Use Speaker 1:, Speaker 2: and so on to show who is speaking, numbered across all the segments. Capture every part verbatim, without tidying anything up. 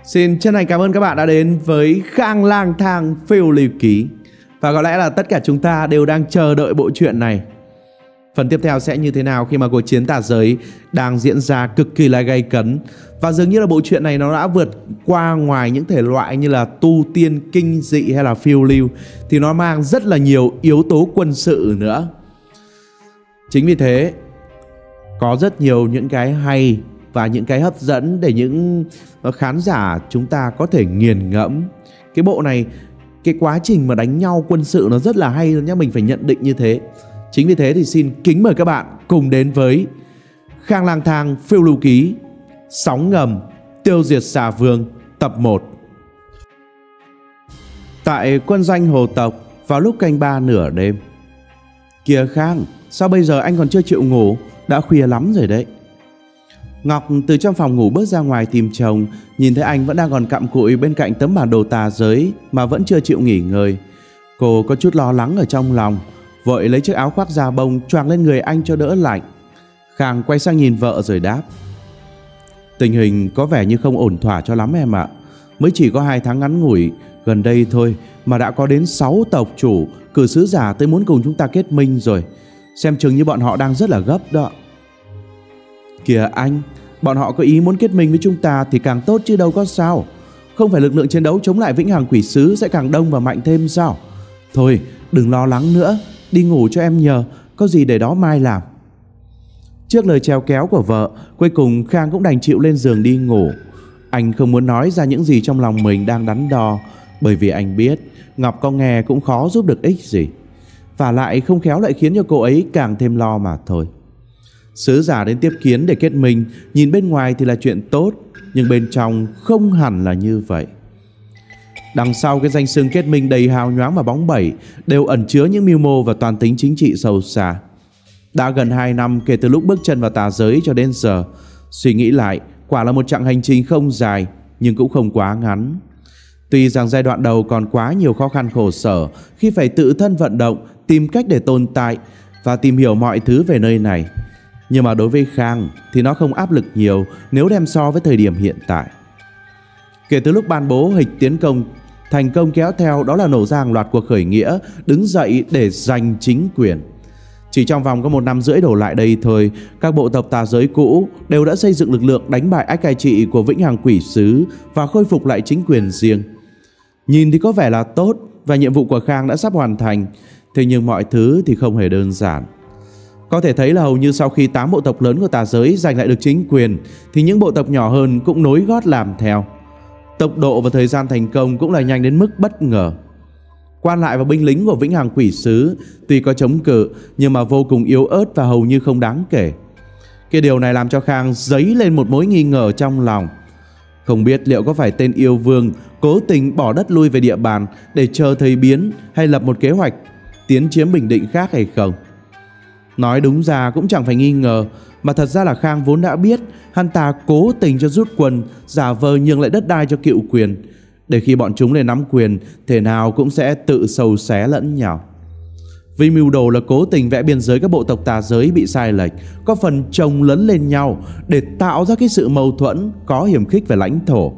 Speaker 1: Xin chân thành cảm ơn các bạn đã đến với Khang Lang Thang Phiêu Lưu Ký. Và có lẽ là tất cả chúng ta đều đang chờ đợi bộ truyện này. Phần tiếp theo sẽ như thế nào khi mà cuộc chiến tà giới đang diễn ra cực kỳ là gay cấn. Và dường như là bộ truyện này nó đã vượt qua ngoài những thể loại như là tu tiên, kinh dị hay là phiêu lưu, thì nó mang rất là nhiều yếu tố quân sự nữa. Chính vì thế có rất nhiều những cái hay và những cái hấp dẫn để những khán giả chúng ta có thể nghiền ngẫm. Cái bộ này, cái quá trình mà đánh nhau quân sự nó rất là hay nhá, mình phải nhận định như thế. Chính vì thế thì xin kính mời các bạn cùng đến với Khang Lang Thang Phiêu Lưu Ký, Sóng Ngầm Tiêu Diệt Xà Vương tập một. Tại quân doanh hồ tộc vào lúc canh ba nửa đêm. Kìa Khang, sao bây giờ anh còn chưa chịu ngủ? Đã khuya lắm rồi đấy. Ngọc từ trong phòng ngủ bước ra ngoài tìm chồng, nhìn thấy anh vẫn đang còn cặm cụi bên cạnh tấm bản đồ tà giới mà vẫn chưa chịu nghỉ ngơi. Cô có chút lo lắng ở trong lòng, vội lấy chiếc áo khoác da bông choàng lên người anh cho đỡ lạnh. Khang quay sang nhìn vợ rồi đáp: Tình hình có vẻ như không ổn thỏa cho lắm em ạ. Mới chỉ có hai tháng ngắn ngủi gần đây thôi mà đã có đến sáu tộc chủ cử sứ giả tới muốn cùng chúng ta kết minh rồi. Xem chừng như bọn họ đang rất là gấp đó. Kìa anh, bọn họ có ý muốn kết minh với chúng ta thì càng tốt chứ đâu có sao. Không phải lực lượng chiến đấu chống lại Vĩnh Hằng Quỷ Sứ sẽ càng đông và mạnh thêm sao? Thôi đừng lo lắng nữa, đi ngủ cho em nhờ, có gì để đó mai làm. Trước lời trèo kéo của vợ, cuối cùng Khang cũng đành chịu lên giường đi ngủ. Anh không muốn nói ra những gì trong lòng mình đang đắn đo, bởi vì anh biết Ngọc có nghe cũng khó giúp được ích gì, và lại không khéo lại khiến cho cô ấy càng thêm lo mà thôi. Sứ giả đến tiếp kiến để kết minh, nhìn bên ngoài thì là chuyện tốt, nhưng bên trong không hẳn là như vậy. Đằng sau cái danh xưng kết minh đầy hào nhoáng và bóng bẩy đều ẩn chứa những mưu mô và toàn tính chính trị sâu xa. Đã gần hai năm kể từ lúc bước chân vào tà giới cho đến giờ, suy nghĩ lại quả là một chặng hành trình không dài nhưng cũng không quá ngắn. Tuy rằng giai đoạn đầu còn quá nhiều khó khăn khổ sở khi phải tự thân vận động, tìm cách để tồn tại và tìm hiểu mọi thứ về nơi này, nhưng mà đối với Khang thì nó không áp lực nhiều nếu đem so với thời điểm hiện tại. Kể từ lúc ban bố hịch tiến công thành công, kéo theo đó là nổ ra hàng loạt cuộc khởi nghĩa đứng dậy để giành chính quyền. Chỉ trong vòng có một năm rưỡi đổ lại đây thôi, các bộ tộc tà giới cũ đều đã xây dựng lực lượng đánh bại ách cai trị của Vĩnh Hằng Quỷ Sứ và khôi phục lại chính quyền riêng. Nhìn thì có vẻ là tốt và nhiệm vụ của Khang đã sắp hoàn thành, thế nhưng mọi thứ thì không hề đơn giản. Có thể thấy là hầu như sau khi tám bộ tộc lớn của tà giới giành lại được chính quyền thì những bộ tộc nhỏ hơn cũng nối gót làm theo. Tốc độ và thời gian thành công cũng là nhanh đến mức bất ngờ. Quan lại và binh lính của Vĩnh Hằng Quỷ Sứ tuy có chống cự nhưng mà vô cùng yếu ớt và hầu như không đáng kể. Cái điều này làm cho Khang dấy lên một mối nghi ngờ trong lòng. Không biết liệu có phải tên yêu vương cố tình bỏ đất lui về địa bàn để chờ thời biến hay lập một kế hoạch tiến chiếm Bình Định khác hay không. Nói đúng ra cũng chẳng phải nghi ngờ, mà thật ra là Khang vốn đã biết hắn ta cố tình cho rút quân, giả vờ nhường lại đất đai cho cựu quyền, để khi bọn chúng lên nắm quyền thể nào cũng sẽ tự sâu xé lẫn nhau. Vì mưu đồ là cố tình vẽ biên giới các bộ tộc tà giới bị sai lệch, có phần chồng lấn lên nhau để tạo ra cái sự mâu thuẫn có hiểm khích về lãnh thổ.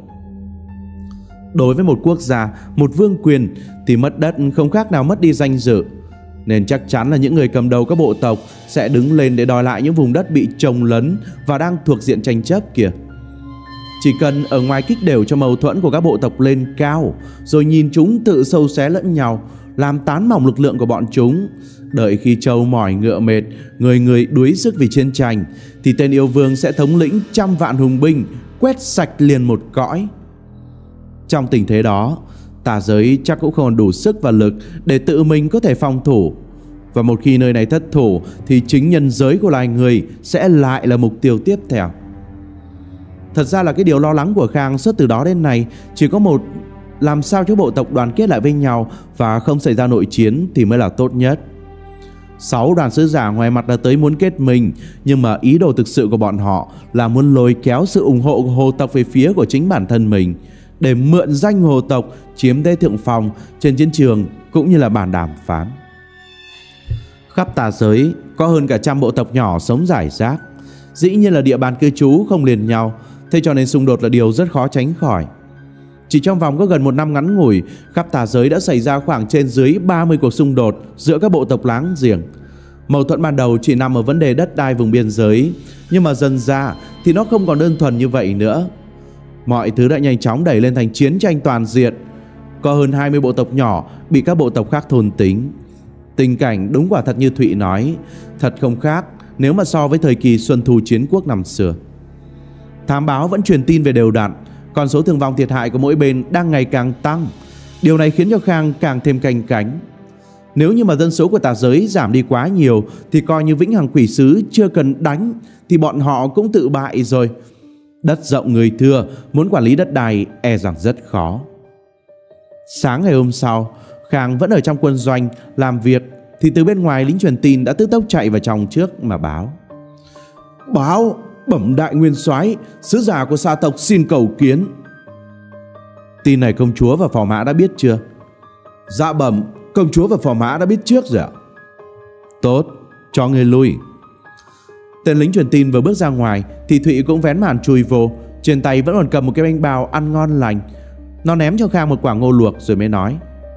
Speaker 1: Đối với một quốc gia, một vương quyền thì mất đất không khác nào mất đi danh dự, nên chắc chắn là những người cầm đầu các bộ tộc sẽ đứng lên để đòi lại những vùng đất bị chồng lấn và đang thuộc diện tranh chấp kìa. Chỉ cần ở ngoài kích đều cho mâu thuẫn của các bộ tộc lên cao, rồi nhìn chúng tự sâu xé lẫn nhau, làm tán mỏng lực lượng của bọn chúng, đợi khi trâu mỏi ngựa mệt, người người đuối sức vì chiến tranh, thì tên yêu vương sẽ thống lĩnh trăm vạn hùng binh quét sạch liền một cõi. Trong tình thế đó, tà giới chắc cũng không còn đủ sức và lực để tự mình có thể phòng thủ. Và một khi nơi này thất thủ thì chính nhân giới của loài người sẽ lại là mục tiêu tiếp theo. Thật ra là cái điều lo lắng của Khang suốt từ đó đến nay chỉ có một: làm sao cho bộ tộc đoàn kết lại với nhau và không xảy ra nội chiến thì mới là tốt nhất. Sáu đoàn sứ giả ngoài mặt đã tới muốn kết minh, nhưng mà ý đồ thực sự của bọn họ là muốn lôi kéo sự ủng hộ của hồ tộc về phía của chính bản thân mình, để mượn danh hồ tộc chiếm thế thượng phong trên chiến trường cũng như là bàn đàm phán. Khắp tà giới có hơn cả trăm bộ tộc nhỏ sống rải rác, dĩ nhiên là địa bàn cư trú không liền nhau, thế cho nên xung đột là điều rất khó tránh khỏi. Chỉ trong vòng có gần một năm ngắn ngủi, khắp tà giới đã xảy ra khoảng trên dưới ba mươi cuộc xung đột giữa các bộ tộc láng giềng. Mâu thuẫn ban đầu chỉ nằm ở vấn đề đất đai vùng biên giới, nhưng mà dần ra thì nó không còn đơn thuần như vậy nữa. Mọi thứ đã nhanh chóng đẩy lên thành chiến tranh toàn diện. Có hơn hai mươi bộ tộc nhỏ bị các bộ tộc khác thôn tính. Tình cảnh đúng quả thật như Thụy nói, thật không khác nếu mà so với thời kỳ Xuân Thu chiến quốc năm xưa. Thám báo vẫn truyền tin về đều đặn, con số thương vong thiệt hại của mỗi bên đang ngày càng tăng. Điều này khiến cho Khang càng thêm canh cánh. Nếu như mà dân số của tà giới giảm đi quá nhiều thì coi như Vĩnh Hằng Quỷ Sứ chưa cần đánh thì bọn họ cũng tự bại rồi. Đất rộng người thưa, muốn quản lý đất đai e rằng rất khó. Sáng ngày hôm sau, Khang vẫn ở trong quân doanh làm việc thì từ bên ngoài lính truyền tin đã tức tốc chạy vào trong trước mà báo. Báo, bẩm đại nguyên soái, sứ giả của sa tộc xin cầu kiến. Tin này công chúa và phò mã đã biết chưa? Dạ bẩm, công chúa và phò mã đã biết trước rồi ạ. Tốt, cho người lui. Tên lính truyền tin vừa bước ra ngoài thì Thụy cũng vén màn chui vô, trên tay vẫn còn cầm một cái bánh bao ăn ngon lành. Nó ném cho Khang một quả ngô luộc rồi mới nói: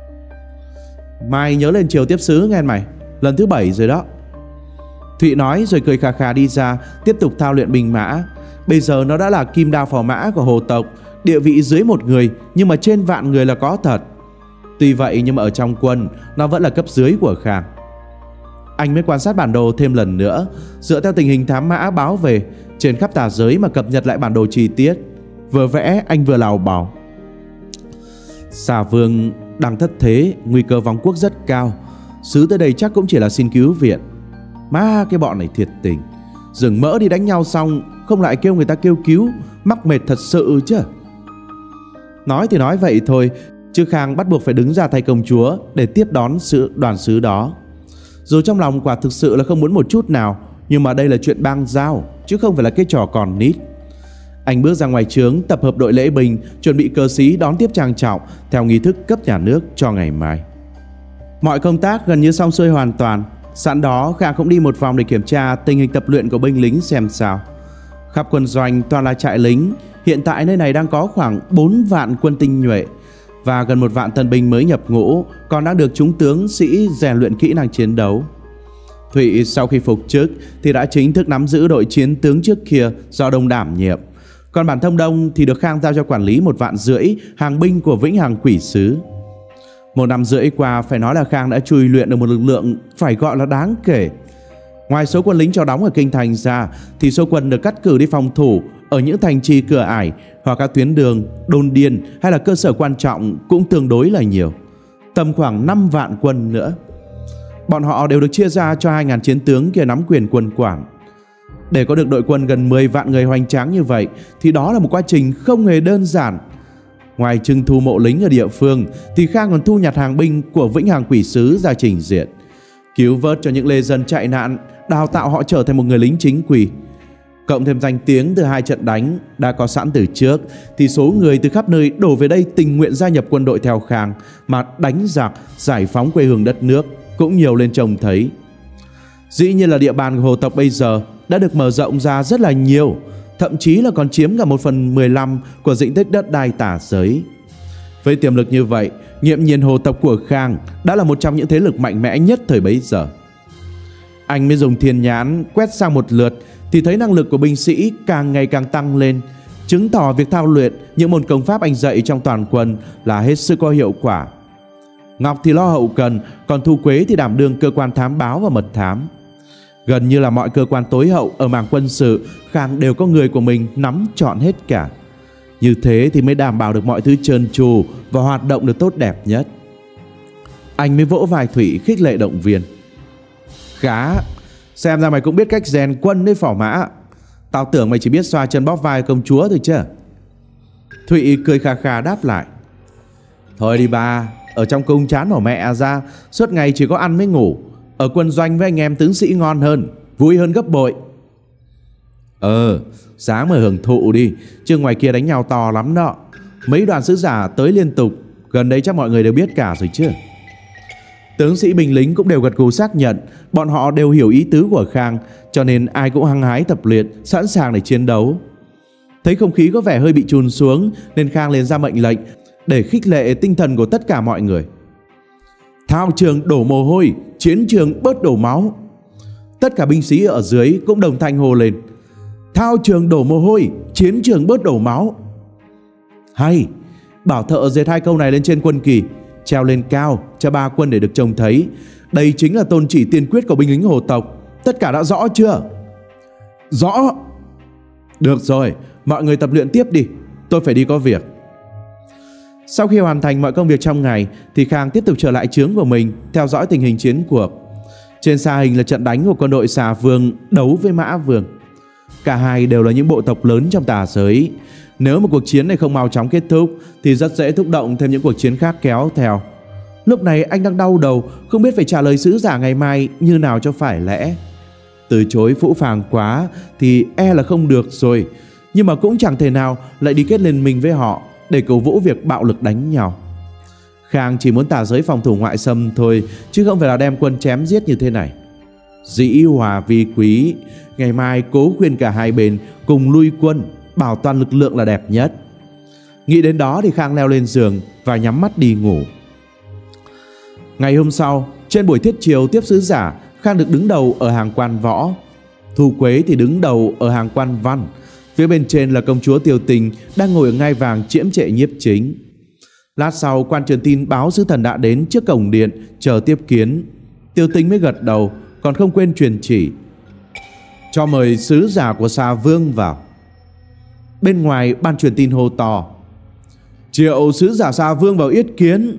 Speaker 1: Mai nhớ lên chiều tiếp sứ nghe mày, lần thứ bảy rồi đó. Thụy nói rồi cười khà khà đi ra, tiếp tục thao luyện binh mã. Bây giờ nó đã là kim đao phò mã của hồ tộc, địa vị dưới một người nhưng mà trên vạn người là có thật. Tuy vậy nhưng mà ở trong quân nó vẫn là cấp dưới của Khang. Anh mới quan sát bản đồ thêm lần nữa, dựa theo tình hình thám mã báo về trên khắp tà giới mà cập nhật lại bản đồ chi tiết. Vừa vẽ anh vừa lào bảo: Xà Vương đang thất thế, nguy cơ vong quốc rất cao. Sứ tới đây chắc cũng chỉ là xin cứu viện. Má cái bọn này thiệt tình, rừng mỡ đi đánh nhau xong không lại kêu người ta kêu cứu, mắc mệt thật sự chứ. Nói thì nói vậy thôi, chứ Khang bắt buộc phải đứng ra thay công chúa để tiếp đón sự đoàn sứ đó. Dù trong lòng quả thực sự là không muốn một chút nào, nhưng mà đây là chuyện bang giao chứ không phải là cái trò còn nít. Anh bước ra ngoài trướng tập hợp đội lễ binh, chuẩn bị cờ xí đón tiếp trang trọng theo nghi thức cấp nhà nước cho ngày mai. Mọi công tác gần như xong xuôi hoàn toàn. Sẵn đó Khang cũng đi một vòng để kiểm tra tình hình tập luyện của binh lính xem sao. Khắp quân doanh toàn là trại lính. Hiện tại nơi này đang có khoảng bốn vạn quân tinh nhuệ và gần một vạn tân binh mới nhập ngũ, còn đang được chúng tướng sĩ rèn luyện kỹ năng chiến đấu. Thụy sau khi phục chức thì đã chính thức nắm giữ đội chiến tướng trước kia do Đông đảm nhiệm. Còn bản Thông Đông thì được Khang giao cho quản lý một vạn rưỡi hàng binh của Vĩnh Hằng Quỷ Sứ. Một năm rưỡi qua phải nói là Khang đã chui luyện được một lực lượng phải gọi là đáng kể. Ngoài số quân lính cho đóng ở kinh thành ra thì số quân được cắt cử đi phòng thủ ở những thành trì cửa ải hoặc các tuyến đường, đồn điền hay là cơ sở quan trọng cũng tương đối là nhiều, tầm khoảng năm vạn quân nữa. Bọn họ đều được chia ra cho hai nghìn chiến tướng kia nắm quyền quân quản. Để có được đội quân gần mười vạn người hoành tráng như vậy thì đó là một quá trình không hề đơn giản. Ngoài trưng thu mộ lính ở địa phương thì Khang còn thu nhặt hàng binh của Vĩnh Hằng Quỷ Sứ ra trình diện, cứu vớt cho những lê dân chạy nạn, đào tạo họ trở thành một người lính chính quy. Cộng thêm danh tiếng từ hai trận đánh đã có sẵn từ trước thì số người từ khắp nơi đổ về đây tình nguyện gia nhập quân đội theo Khang mà đánh giặc, giải phóng quê hương đất nước cũng nhiều lên trông thấy. Dĩ nhiên là địa bàn của hồ tộc bây giờ đã được mở rộng ra rất là nhiều, thậm chí là còn chiếm cả một phần mười lăm của diện tích đất đai tả giới. Với tiềm lực như vậy, nghiễm nhiên hồ tộc của Khang đã là một trong những thế lực mạnh mẽ nhất thời bấy giờ. Anh mới dùng thiên nhãn quét sang một lượt thì thấy năng lực của binh sĩ càng ngày càng tăng lên, chứng tỏ việc thao luyện những môn công pháp anh dạy trong toàn quân là hết sức có hiệu quả. Ngọc thì lo hậu cần, còn Thu Quế thì đảm đương cơ quan thám báo và mật thám. Gần như là mọi cơ quan tối hậu ở mảng quân sự, Khang đều có người của mình nắm trọn hết cả. Như thế thì mới đảm bảo được mọi thứ trơn tru và hoạt động được tốt đẹp nhất. Anh mới vỗ vai Thụy khích lệ động viên. Khá, xem ra mày cũng biết cách rèn quân đấy phỏ mã. Tao tưởng mày chỉ biết xoa chân bóp vai công chúa thôi chứ. Thụy cười khà khà đáp lại. Thôi đi ba, ở trong cung chán bỏ mẹ ra, suốt ngày chỉ có ăn mới ngủ. Ở quân doanh với anh em tướng sĩ ngon hơn, vui hơn gấp bội. Ờ, sáng mà hưởng thụ đi, chứ ngoài kia đánh nhau to lắm đó. Mấy đoàn sứ giả tới liên tục, gần đây chắc mọi người đều biết cả rồi chứ. Tướng sĩ binh lính cũng đều gật gù xác nhận, bọn họ đều hiểu ý tứ của Khang, cho nên ai cũng hăng hái tập luyện, sẵn sàng để chiến đấu. Thấy không khí có vẻ hơi bị chùn xuống nên Khang liền ra mệnh lệnh để khích lệ tinh thần của tất cả mọi người. Thao trường đổ mồ hôi, chiến trường bớt đổ máu. Tất cả binh sĩ ở dưới cũng đồng thanh hô lên: thao trường đổ mồ hôi, chiến trường bớt đổ máu. Hay, bảo thợ dệt hai câu này lên trên quân kỳ, treo lên cao cho ba quân để được trông thấy. Đây chính là tôn chỉ tiên quyết của binh lính hồ tộc. Tất cả đã rõ chưa? Rõ. Được rồi, mọi người tập luyện tiếp đi, tôi phải đi có việc. Sau khi hoàn thành mọi công việc trong ngày thì Khang tiếp tục trở lại trướng của mình, theo dõi tình hình chiến cuộc. Trên xa hình là trận đánh của quân đội Xà Vương đấu với Mã Vương. Cả hai đều là những bộ tộc lớn trong tà giới. Nếu mà cuộc chiến này không mau chóng kết thúc thì rất dễ thúc động thêm những cuộc chiến khác kéo theo. Lúc này anh đang đau đầu, không biết phải trả lời sứ giả ngày mai như nào cho phải lẽ. Từ chối phũ phàng quá thì e là không được rồi, nhưng mà cũng chẳng thể nào lại đi kết liên minh với họ để cổ vũ việc bạo lực đánh nhau. Khang chỉ muốn tà giới phòng thủ ngoại xâm thôi, chứ không phải là đem quân chém giết như thế này. Dĩ hòa vi quý, ngày mai cố khuyên cả hai bên cùng lui quân, bảo toàn lực lượng là đẹp nhất. Nghĩ đến đó thì Khang leo lên giường và nhắm mắt đi ngủ. Ngày hôm sau, trên buổi thiết chiều tiếp sứ giả, Khang được đứng đầu ở hàng quan võ. Thu Quế thì đứng đầu ở hàng quan văn. Phía bên trên là công chúa Tiêu Tình đang ngồi ở ngai vàng chiếm trệ nhiếp chính. Lát sau, quan truyền tin báo sứ thần đã đến trước cổng điện chờ tiếp kiến. Tiêu Tình mới gật đầu, còn không quên truyền chỉ: cho mời sứ giả của Xà Vương vào. Bên ngoài, ban truyền tin hô to: triệu sứ giả Xà Vương vào yết kiến.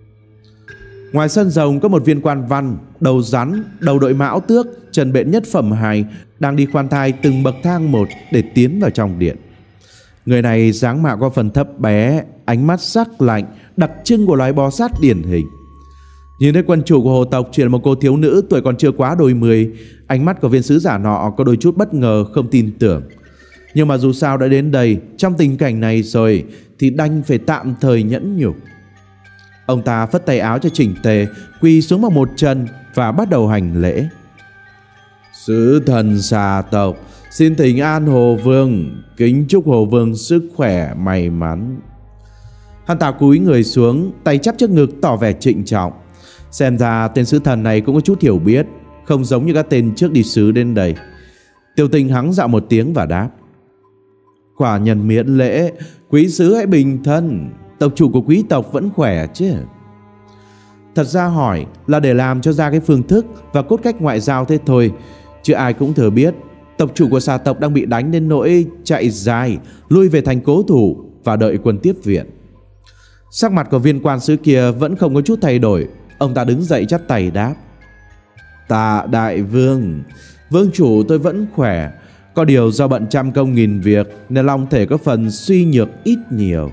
Speaker 1: Ngoài sân rồng có một viên quan văn, đầu rắn, đầu đội mão tước, trần bện nhất phẩm hài, đang đi khoan thai từng bậc thang một để tiến vào trong điện. Người này dáng mạo có phần thấp bé, ánh mắt sắc lạnh, đặc trưng của loài bò sát điển hình. Nhìn thấy quân chủ của hồ tộc chỉ là một cô thiếu nữ tuổi còn chưa quá đôi mươi, ánh mắt của viên sứ giả nọ có đôi chút bất ngờ, không tin tưởng. Nhưng mà dù sao đã đến đây, trong tình cảnh này rồi thì đành phải tạm thời nhẫn nhục. Ông ta phất tay áo cho chỉnh tề, quỳ xuống bằng một chân và bắt đầu hành lễ. Sứ thần Xà tộc xin thỉnh an Hồ Vương, kính chúc Hồ Vương sức khỏe may mắn. Hắn ta cúi người xuống, tay chắp trước ngực tỏ vẻ trịnh trọng. Xem ra tên sứ thần này cũng có chút hiểu biết, không giống như các tên trước đi sứ đến đây. Tiêu Tình hắng dạo một tiếng và đáp: quả nhân miễn lễ, quý sứ hãy bình thân, tộc chủ của quý tộc vẫn khỏe chứ? Thật ra hỏi là để làm cho ra cái phương thức và cốt cách ngoại giao thế thôi, chứ ai cũng thừa biết tộc chủ của Xà tộc đang bị đánh đến nỗi chạy dài, lui về thành cố thủ và đợi quân tiếp viện. Sắc mặt của viên quan sứ kia vẫn không có chút thay đổi. Ông ta đứng dậy chắp tay đáp: tạ đại vương, vương chủ tôi vẫn khỏe, có điều do bận trăm công nghìn việc nên long thể có phần suy nhược ít nhiều.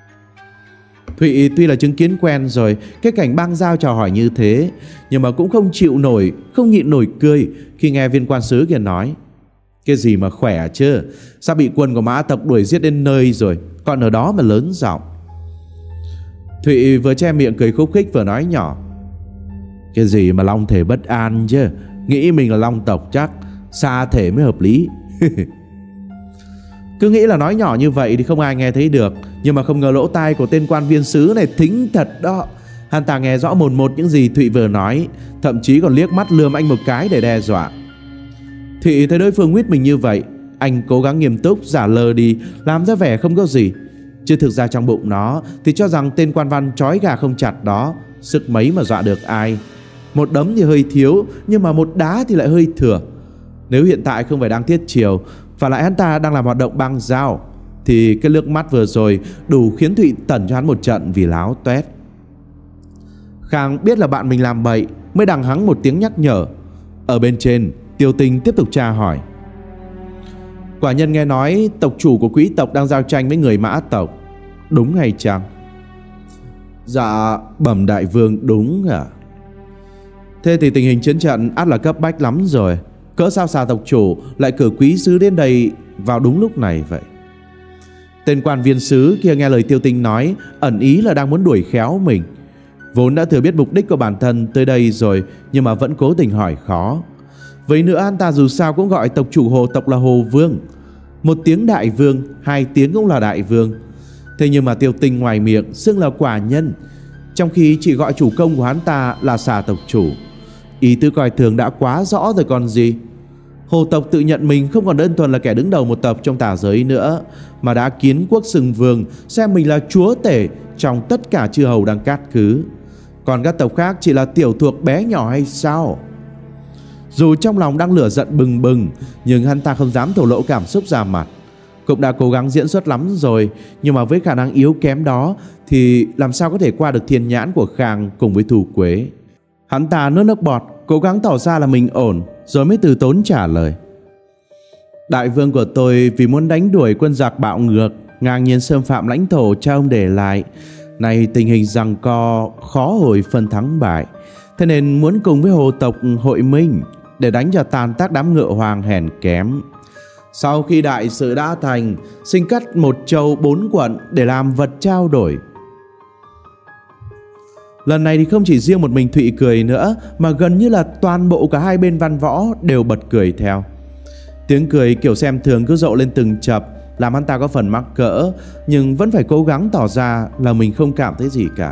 Speaker 1: Thụy tuy là chứng kiến quen rồi cái cảnh bang giao chào hỏi như thế, nhưng mà cũng không chịu nổi, không nhịn nổi cười khi nghe viên quan sứ kia nói: cái gì mà khỏe chứ, sao bị quân của Mã tộc đuổi giết đến nơi rồi còn ở đó mà lớn giọng. Thụy vừa che miệng cười khúc khích vừa nói nhỏ: cái gì mà long thể bất an chứ, nghĩ mình là long tộc chắc, xa thể mới hợp lý. Cứ nghĩ là nói nhỏ như vậy thì không ai nghe thấy được, nhưng mà không ngờ lỗ tai của tên quan viên sứ này thính thật đó. Hắn ta nghe rõ một một những gì Thụy vừa nói, thậm chí còn liếc mắt lườm anh một cái để đe dọa. Thụy thấy đối phương nguyết mình như vậy, anh cố gắng nghiêm túc giả lờ đi, làm ra vẻ không có gì, chứ thực ra trong bụng nó thì cho rằng tên quan văn trói gà không chặt đó sức mấy mà dọa được ai. Một đấm thì hơi thiếu, nhưng mà một đá thì lại hơi thừa. Nếu hiện tại không phải đang thiết chiều và lại hắn ta đang làm hoạt động băng giao, thì cái nước mắt vừa rồi đủ khiến Thụy tẩn cho hắn một trận vì láo toét. Khang biết là bạn mình làm bậy, mới đằng hắng một tiếng nhắc nhở. Ở bên trên, Tiêu Tình tiếp tục tra hỏi: quả nhân nghe nói tộc chủ của quý tộc đang giao tranh với người Mã tộc, đúng hay chăng? Dạ bẩm đại vương, đúng ạ. Thế thì tình hình chiến trận ắt là cấp bách lắm rồi. Cỡ sao Xà tộc chủ lại cử quý sứ đến đây vào đúng lúc này vậy? Tên quan viên sứ kia nghe lời Tiêu Tinh nói, ẩn ý là đang muốn đuổi khéo mình. Vốn đã thừa biết mục đích của bản thân tới đây rồi, nhưng mà vẫn cố tình hỏi khó. Vậy nữa anh ta dù sao cũng gọi tộc chủ hồ tộc là Hồ Vương. Một tiếng đại vương, hai tiếng cũng là đại vương. Thế nhưng mà Tiêu Tinh ngoài miệng xưng là quả nhân, trong khi chỉ gọi chủ công của hắn ta là xà tộc chủ. Ý tứ coi thường đã quá rõ rồi còn gì. Hồ tộc tự nhận mình không còn đơn thuần là kẻ đứng đầu một tộc trong tà giới nữa, mà đã kiến quốc xưng vương, xem mình là chúa tể trong tất cả chư hầu đang cát cứ. Còn các tộc khác chỉ là tiểu thuộc bé nhỏ hay sao? Dù trong lòng đang lửa giận bừng bừng, nhưng hắn ta không dám thổ lộ cảm xúc ra mặt. Cũng đã cố gắng diễn xuất lắm rồi, nhưng mà với khả năng yếu kém đó thì làm sao có thể qua được thiên nhãn của Khang cùng với Thu Quế. Hắn ta nuốt nước bọt, cố gắng tỏ ra là mình ổn, rồi mới từ tốn trả lời. Đại vương của tôi vì muốn đánh đuổi quân giặc bạo ngược, ngang nhiên xâm phạm lãnh thổ cha ông để lại, nay tình hình giằng co khó hồi phân thắng bại, thế nên muốn cùng với hồ tộc hội minh để đánh cho tàn tác đám ngựa hoàng hèn kém. Sau khi đại sự đã thành, xin cắt một châu bốn quận để làm vật trao đổi. Lần này thì không chỉ riêng một mình Thụy cười nữa, mà gần như là toàn bộ cả hai bên văn võ đều bật cười theo. Tiếng cười kiểu xem thường cứ rộ lên từng chập, làm hắn ta có phần mắc cỡ, nhưng vẫn phải cố gắng tỏ ra là mình không cảm thấy gì cả.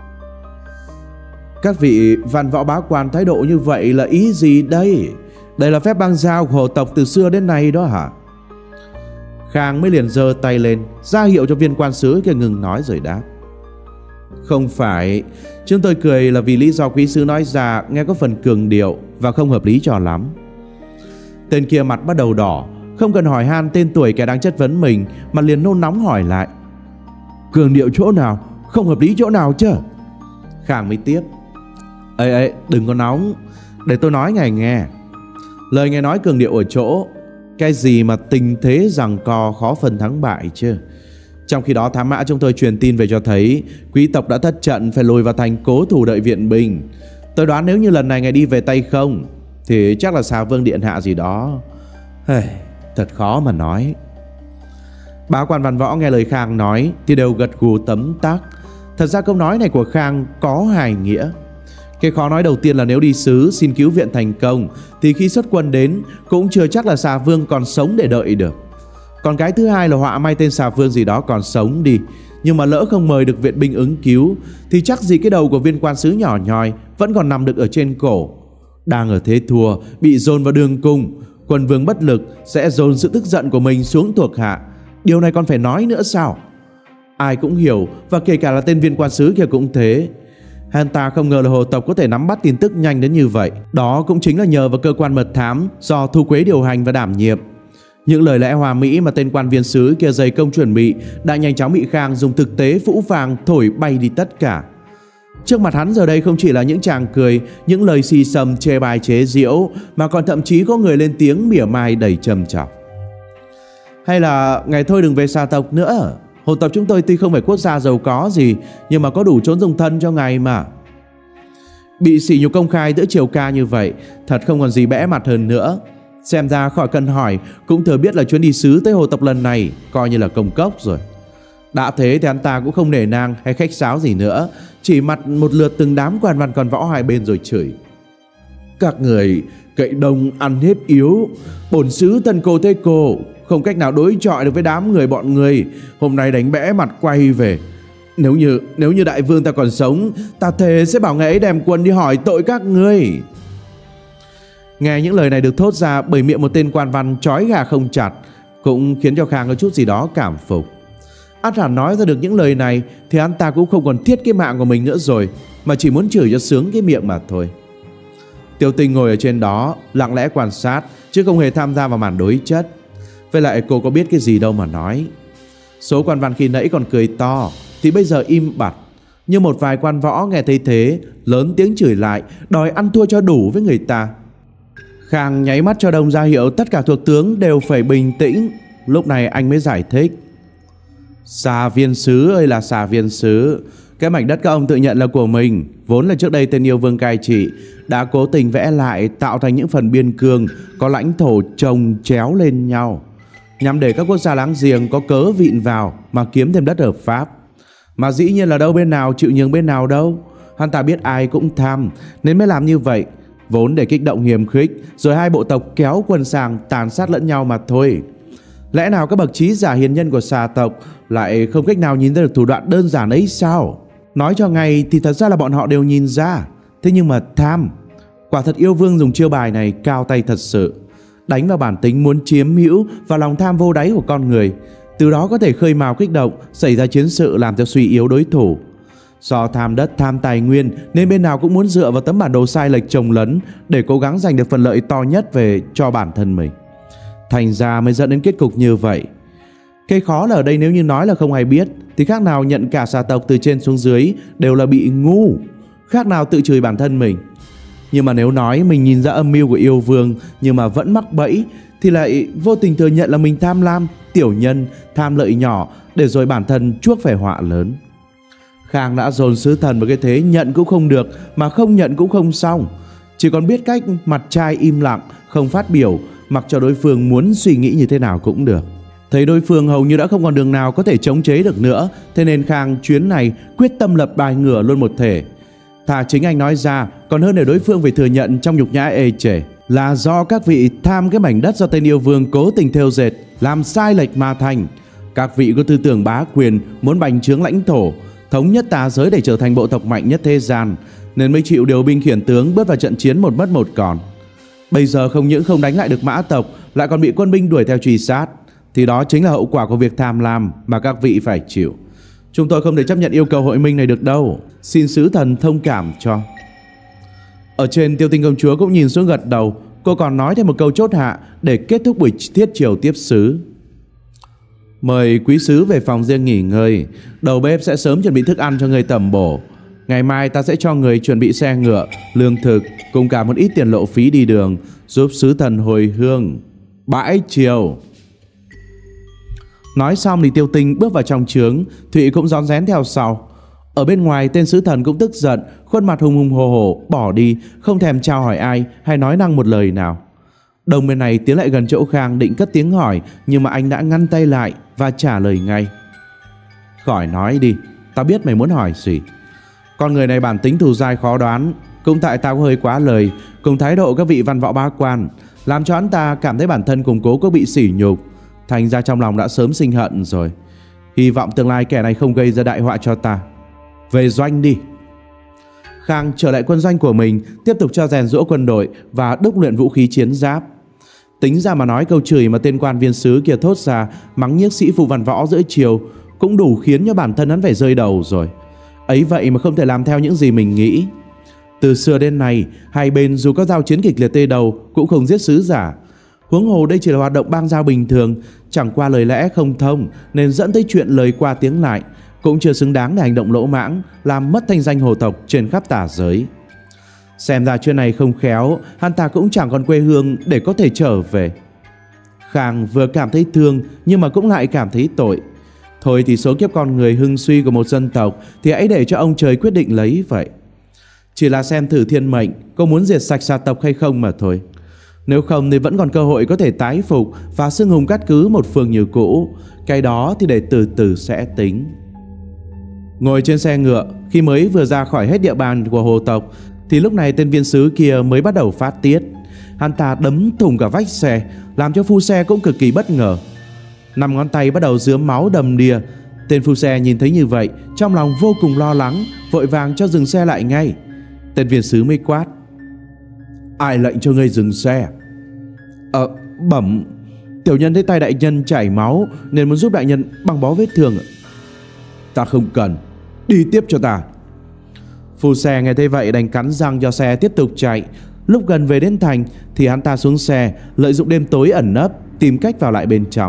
Speaker 1: Các vị văn võ bá quan thái độ như vậy là ý gì đây? Đây là phép băng giao của hồ tộc từ xưa đến nay đó hả? Khang mới liền giơ tay lên ra hiệu cho viên quan sứ kia ngừng nói rồi đáp. Không phải, chúng tôi cười là vì lý do quý sứ nói ra nghe có phần cường điệu và không hợp lý cho lắm. Tên kia mặt bắt đầu đỏ, không cần hỏi han tên tuổi kẻ đang chất vấn mình mà liền nôn nóng hỏi lại. Cường điệu chỗ nào? Không hợp lý chỗ nào chứ? Khang mới tiếp. Ê ê, đừng có nóng, để tôi nói ngài nghe. Lời ngài nói cường điệu ở chỗ cái gì mà tình thế giằng co khó phân thắng bại chứ. Trong khi đó thám mã chúng tôi truyền tin về cho thấy quý tộc đã thất trận, phải lùi vào thành cố thủ đợi viện binh. Tôi đoán nếu như lần này ngài đi về tay không thì chắc là xà vương điện hạ gì đó. Hey, thật khó mà nói. Bá quan văn võ nghe lời Khang nói thì đều gật gù tấm tắc. Thật ra câu nói này của Khang có hài nghĩa. Cái khó nói đầu tiên là nếu đi sứ xin cứu viện thành công thì khi xuất quân đến cũng chưa chắc là xà vương còn sống để đợi được. Còn cái thứ hai là họa may tên xà vương gì đó còn sống đi, nhưng mà lỡ không mời được viện binh ứng cứu thì chắc gì cái đầu của viên quan sứ nhỏ nhoi vẫn còn nằm được ở trên cổ. Đang ở thế thua, bị dồn vào đường cùng, quân vương bất lực sẽ dồn sự tức giận của mình xuống thuộc hạ. Điều này còn phải nói nữa sao? Ai cũng hiểu, và kể cả là tên viên quan sứ kia cũng thế. Hắn ta không ngờ là hồ tộc có thể nắm bắt tin tức nhanh đến như vậy. Đó cũng chính là nhờ vào cơ quan mật thám do Thu Quế điều hành và đảm nhiệm. Những lời lẽ hòa mỹ mà tên quan viên sứ kia dày công chuẩn bị đã nhanh chóng bị Khang dùng thực tế phũ phàng thổi bay đi tất cả. Trước mặt hắn giờ đây không chỉ là những chàng cười, những lời xì xầm chê bai chế giễu, mà còn thậm chí có người lên tiếng mỉa mai đầy trầm trọng. Hay là ngài thôi đừng về xà tộc nữa. Hồ tộc chúng tôi tuy không phải quốc gia giàu có gì, nhưng mà có đủ chốn dung thân cho ngài mà. Bị sỉ nhục công khai giữa triều ca như vậy, thật không còn gì bẽ mặt hơn nữa. Xem ra khỏi cần hỏi cũng thừa biết là chuyến đi sứ tới hồ tộc lần này coi như là công cốc rồi. Đã thế thì hắn ta cũng không nể nang hay khách sáo gì nữa, chỉ mặt một lượt từng đám quan văn con võ hai bên rồi chửi. Các người cậy đông ăn hiếp yếu, bổn sứ thân cô thế cô, không cách nào đối chọi được với đám người bọn người, hôm nay đánh bẽ mặt quay về. Nếu như nếu như đại vương ta còn sống, ta thề sẽ bảo ngài ấy đem quân đi hỏi tội các ngươi. Nghe những lời này được thốt ra bởi miệng một tên quan văn trói gà không chặt, cũng khiến cho Khang có chút gì đó cảm phục. Ắt hẳn nói ra được những lời này thì hắn ta cũng không còn thiết cái mạng của mình nữa rồi, mà chỉ muốn chửi cho sướng cái miệng mà thôi. Tiêu Tinh ngồi ở trên đó lặng lẽ quan sát, chứ không hề tham gia vào màn đối chất. Với lại cô có biết cái gì đâu mà nói. Số quan văn khi nãy còn cười to thì bây giờ im bặt, nhưng một vài quan võ nghe thấy thế lớn tiếng chửi lại, đòi ăn thua cho đủ với người ta. Khang nháy mắt cho Đông ra hiệu tất cả thuộc tướng đều phải bình tĩnh. Lúc này anh mới giải thích. Xà viên sứ ơi là xà viên sứ, cái mảnh đất các ông tự nhận là của mình vốn là trước đây tên yêu vương cai trị đã cố tình vẽ lại, tạo thành những phần biên cương có lãnh thổ chồng chéo lên nhau, nhằm để các quốc gia láng giềng có cớ vịn vào mà kiếm thêm đất hợp pháp. Mà dĩ nhiên là đâu bên nào chịu nhường bên nào đâu. Hắn ta biết ai cũng tham nên mới làm như vậy, vốn để kích động hiềm khích, rồi hai bộ tộc kéo quân sang tàn sát lẫn nhau mà thôi. Lẽ nào các bậc trí giả hiền nhân của xà tộc lại không cách nào nhìn ra được thủ đoạn đơn giản ấy sao? Nói cho ngay thì thật ra là bọn họ đều nhìn ra. Thế nhưng mà tham, quả thật yêu vương dùng chiêu bài này cao tay thật sự, đánh vào bản tính muốn chiếm hữu và lòng tham vô đáy của con người, từ đó có thể khơi mào kích động, xảy ra chiến sự làm cho suy yếu đối thủ. Do tham đất, tham tài nguyên nên bên nào cũng muốn dựa vào tấm bản đồ sai lệch chồng lấn để cố gắng giành được phần lợi to nhất về cho bản thân mình. Thành ra mới dẫn đến kết cục như vậy. Cái khó là ở đây nếu như nói là không ai biết thì khác nào nhận cả xà tộc từ trên xuống dưới đều là bị ngu, khác nào tự chửi bản thân mình. Nhưng mà nếu nói mình nhìn ra âm mưu của yêu vương nhưng mà vẫn mắc bẫy thì lại vô tình thừa nhận là mình tham lam, tiểu nhân, tham lợi nhỏ, để rồi bản thân chuốc phải họa lớn. Khang đã dồn sứ thần vào cái thế nhận cũng không được mà không nhận cũng không xong, chỉ còn biết cách mặt trai im lặng, không phát biểu, mặc cho đối phương muốn suy nghĩ như thế nào cũng được. Thấy đối phương hầu như đã không còn đường nào có thể chống chế được nữa, thế nên Khang chuyến này quyết tâm lập bài ngửa luôn một thể. Thà chính anh nói ra còn hơn để đối phương phải thừa nhận trong nhục nhã ê chề, là do các vị tham cái mảnh đất do tên yêu vương cố tình thêu dệt, làm sai lệch mà thành. Các vị có tư tưởng bá quyền, muốn bành trướng lãnh thổ, thống nhất tà giới để trở thành bộ tộc mạnh nhất thế gian, nên mới chịu điều binh khiển tướng bước vào trận chiến một mất một còn. Bây giờ không những không đánh lại được mã tộc, lại còn bị quân binh đuổi theo truy sát, thì đó chính là hậu quả của việc tham lam mà các vị phải chịu. Chúng tôi không thể chấp nhận yêu cầu hội minh này được đâu, xin sứ thần thông cảm cho. Ở trên, Tiêu Tinh công chúa cũng nhìn xuống gật đầu. Cô còn nói thêm một câu chốt hạ để kết thúc buổi thiết triều tiếp sứ. Mời quý sứ về phòng riêng nghỉ ngơi, đầu bếp sẽ sớm chuẩn bị thức ăn cho người tẩm bổ. Ngày mai ta sẽ cho người chuẩn bị xe ngựa, lương thực cùng cả một ít tiền lộ phí đi đường, giúp sứ thần hồi hương. Bãi triều. Nói xong thì Tiêu Tinh bước vào trong trướng, Thụy cũng rón rén theo sau. Ở bên ngoài, tên sứ thần cũng tức giận, khuôn mặt hùng hùng hồ hồ bỏ đi, không thèm chào hỏi ai hay nói năng một lời nào. Đồng bên này tiến lại gần chỗ Khang định cất tiếng hỏi, nhưng mà anh đã ngăn tay lại và trả lời ngay. Khỏi nói đi, tao biết mày muốn hỏi gì. Con người này bản tính thù dai khó đoán, cũng tại tao có hơi quá lời cùng thái độ các vị văn võ bá quan, làm cho hắn ta cảm thấy bản thân củng cố có bị sỉ nhục, thành ra trong lòng đã sớm sinh hận rồi. Hy vọng tương lai kẻ này không gây ra đại họa cho ta. Về doanh đi. Khang trở lại quân doanh của mình, tiếp tục cho rèn giũa quân đội và đúc luyện vũ khí chiến giáp. Tính ra mà nói, câu chửi mà tên quan viên sứ kia thốt ra mắng nhiếc sĩ phu văn võ giữa chiều cũng đủ khiến cho bản thân hắn phải rơi đầu rồi. Ấy vậy mà không thể làm theo những gì mình nghĩ. Từ xưa đến nay, hai bên dù có giao chiến kịch liệt tê đầu cũng không giết sứ giả. Huống hồ đây chỉ là hoạt động bang giao bình thường, chẳng qua lời lẽ không thông nên dẫn tới chuyện lời qua tiếng lại, cũng chưa xứng đáng để hành động lỗ mãng, làm mất thanh danh hồ tộc trên khắp tả giới. Xem ra chuyện này không khéo, hắn ta cũng chẳng còn quê hương để có thể trở về. Khang vừa cảm thấy thương nhưng mà cũng lại cảm thấy tội. Thôi thì số kiếp con người hưng suy của một dân tộc thì hãy để cho ông trời quyết định lấy vậy. Chỉ là xem thử thiên mệnh có muốn diệt sạch xà tộc hay không mà thôi. Nếu không thì vẫn còn cơ hội có thể tái phục và xưng hùng cát cứ một phương như cũ. Cái đó thì để từ từ sẽ tính. Ngồi trên xe ngựa, khi mới vừa ra khỏi hết địa bàn của hồ tộc thì lúc này tên viên sứ kia mới bắt đầu phát tiết. Hắn ta đấm thủng cả vách xe, làm cho phu xe cũng cực kỳ bất ngờ. Năm ngón tay bắt đầu rướm máu đầm đìa. Tên phu xe nhìn thấy như vậy, trong lòng vô cùng lo lắng, vội vàng cho dừng xe lại ngay. Tên viên sứ mới quát: Ai lệnh cho ngươi dừng xe? Ờ, bẩm, tiểu nhân thấy tay đại nhân chảy máu nên muốn giúp đại nhân băng bó vết thương. Ta không cần, đi tiếp cho ta. Phu xe nghe thấy vậy đành cắn răng cho xe tiếp tục chạy. Lúc gần về đến thành thì hắn ta xuống xe, lợi dụng đêm tối ẩn nấp, tìm cách vào lại bên trong.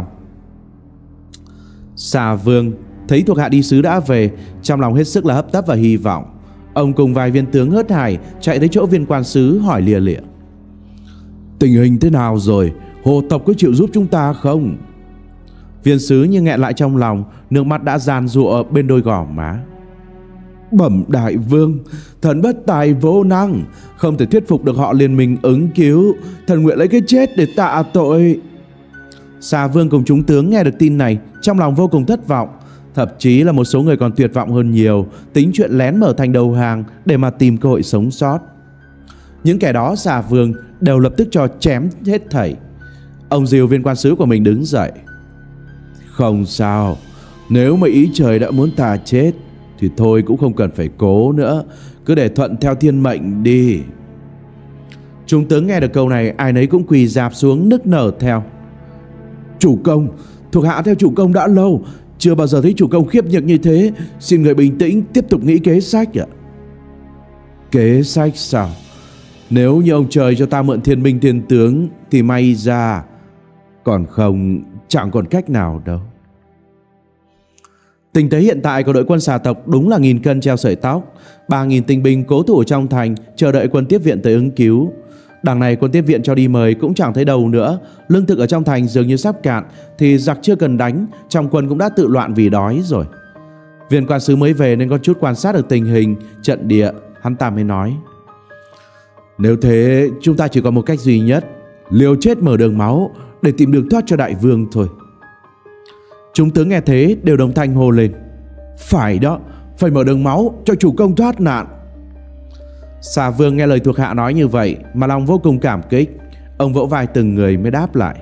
Speaker 1: Xà Vương thấy thuộc hạ đi sứ đã về, trong lòng hết sức là hấp tấp và hy vọng. Ông cùng vài viên tướng hớt hải chạy tới chỗ viên quan sứ hỏi lìa lịa: Tình hình thế nào rồi? Hồ tộc có chịu giúp chúng ta không? Viên sứ như nghẹn lại trong lòng, nước mắt đã giàn giụa bên đôi gò má. Bẩm đại vương, thần bất tài vô năng, không thể thuyết phục được họ liên minh ứng cứu. Thần nguyện lấy cái chết để tạ tội. Xà Vương cùng chúng tướng nghe được tin này, trong lòng vô cùng thất vọng. Thậm chí là một số người còn tuyệt vọng hơn nhiều, tính chuyện lén mở thành đầu hàng để mà tìm cơ hội sống sót. Những kẻ đó Xà Vương đều lập tức cho chém hết thảy. Ông dìu viên quan sứ của mình đứng dậy: Không sao, nếu mà ý trời đã muốn ta chết thì thôi cũng không cần phải cố nữa, cứ để thuận theo thiên mệnh đi. Trung tướng nghe được câu này, ai nấy cũng quỳ rạp xuống nức nở theo. Chủ công, thuộc hạ theo chủ công đã lâu, chưa bao giờ thấy chủ công khiếp nhược như thế, xin người bình tĩnh tiếp tục nghĩ kế sách ạ. Kế sách sao? Nếu như ông trời cho ta mượn thiên minh thiên tướng thì may ra, còn không chẳng còn cách nào đâu. Tình thế hiện tại của đội quân xà tộc đúng là nghìn cân treo sợi tóc. Ba nghìn tinh binh cố thủ trong thành chờ đợi quân tiếp viện tới ứng cứu. Đằng này quân tiếp viện cho đi mời cũng chẳng thấy đâu nữa. Lương thực ở trong thành dường như sắp cạn, thì giặc chưa cần đánh, trong quân cũng đã tự loạn vì đói rồi. Viên quan sứ mới về nên có chút quan sát được tình hình trận địa. Hắn ta mới nói: nếu thế chúng ta chỉ có một cách duy nhất, liều chết mở đường máu để tìm đường thoát cho đại vương thôi. Chúng tướng nghe thế đều đồng thanh hô lên: phải đó, phải mở đường máu cho chủ công thoát nạn. Xà vương nghe lời thuộc hạ nói như vậy mà lòng vô cùng cảm kích. Ông vỗ vai từng người mới đáp lại: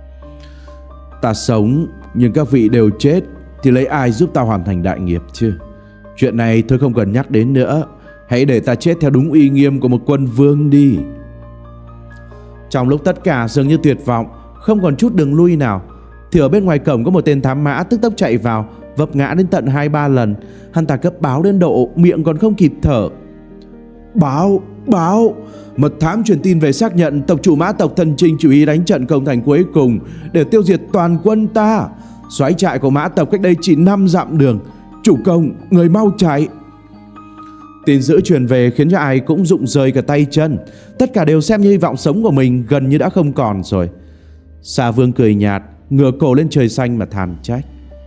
Speaker 1: ta sống nhưng các vị đều chết thì lấy ai giúp ta hoàn thành đại nghiệp chứ? Chuyện này thôi không cần nhắc đến nữa, hãy để ta chết theo đúng uy nghiêm của một quân vương đi. Trong lúc tất cả dường như tuyệt vọng, không còn chút đường lui nào, thì ở bên ngoài cổng có một tên thám mã tức tốc chạy vào, vấp ngã đến tận hai ba lần. Hắn ta cấp báo đến độ miệng còn không kịp thở. Báo, báo, mật thám truyền tin về xác nhận tộc chủ Mã tộc Thần Trinh chủ ý đánh trận công thành cuối cùng để tiêu diệt toàn quân ta. Soái trại của Mã tộc cách đây chỉ năm dặm đường. Chủ công, người mau chạy. Tin dữ truyền về khiến cho ai cũng rụng rời cả tay chân. Tất cả đều xem như hy vọng sống của mình gần như đã không còn rồi. Xà vương cười nhạt, ngửa cổ lên trời xanh mà than trách: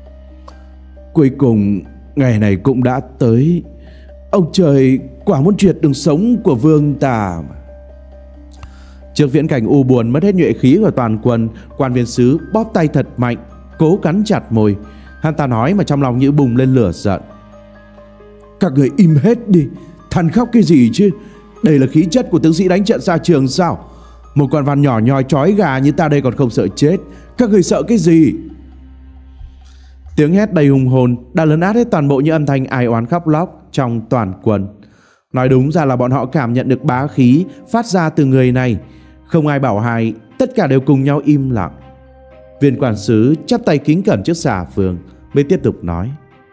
Speaker 1: cuối cùng ngày này cũng đã tới. Ông trời quả muốn triệt đường sống của vương ta mà. Trước viễn cảnh u buồn mất hết nhuệ khí của toàn quân, quan viên sứ bóp tay thật mạnh, cố cắn chặt môi. Hắn ta nói mà trong lòng như bùng lên lửa giận: các người im hết đi, than khóc cái gì chứ? Đây là khí chất của tướng sĩ đánh trận xa trường sao? Một con văn nhỏ nhoi chói gà như ta đây còn không sợ chết, các người sợ cái gì? Tiếng hét đầy hùng hồn đã lấn át hết toàn bộ những âm thanh ai oán khóc lóc trong toàn quân. Nói đúng ra là bọn họ cảm nhận được bá khí phát ra từ người này. Không ai bảo hai, tất cả đều cùng nhau im lặng. Viên quản sứ chắp tay kính cẩn trước Xà vương mới tiếp tục nói: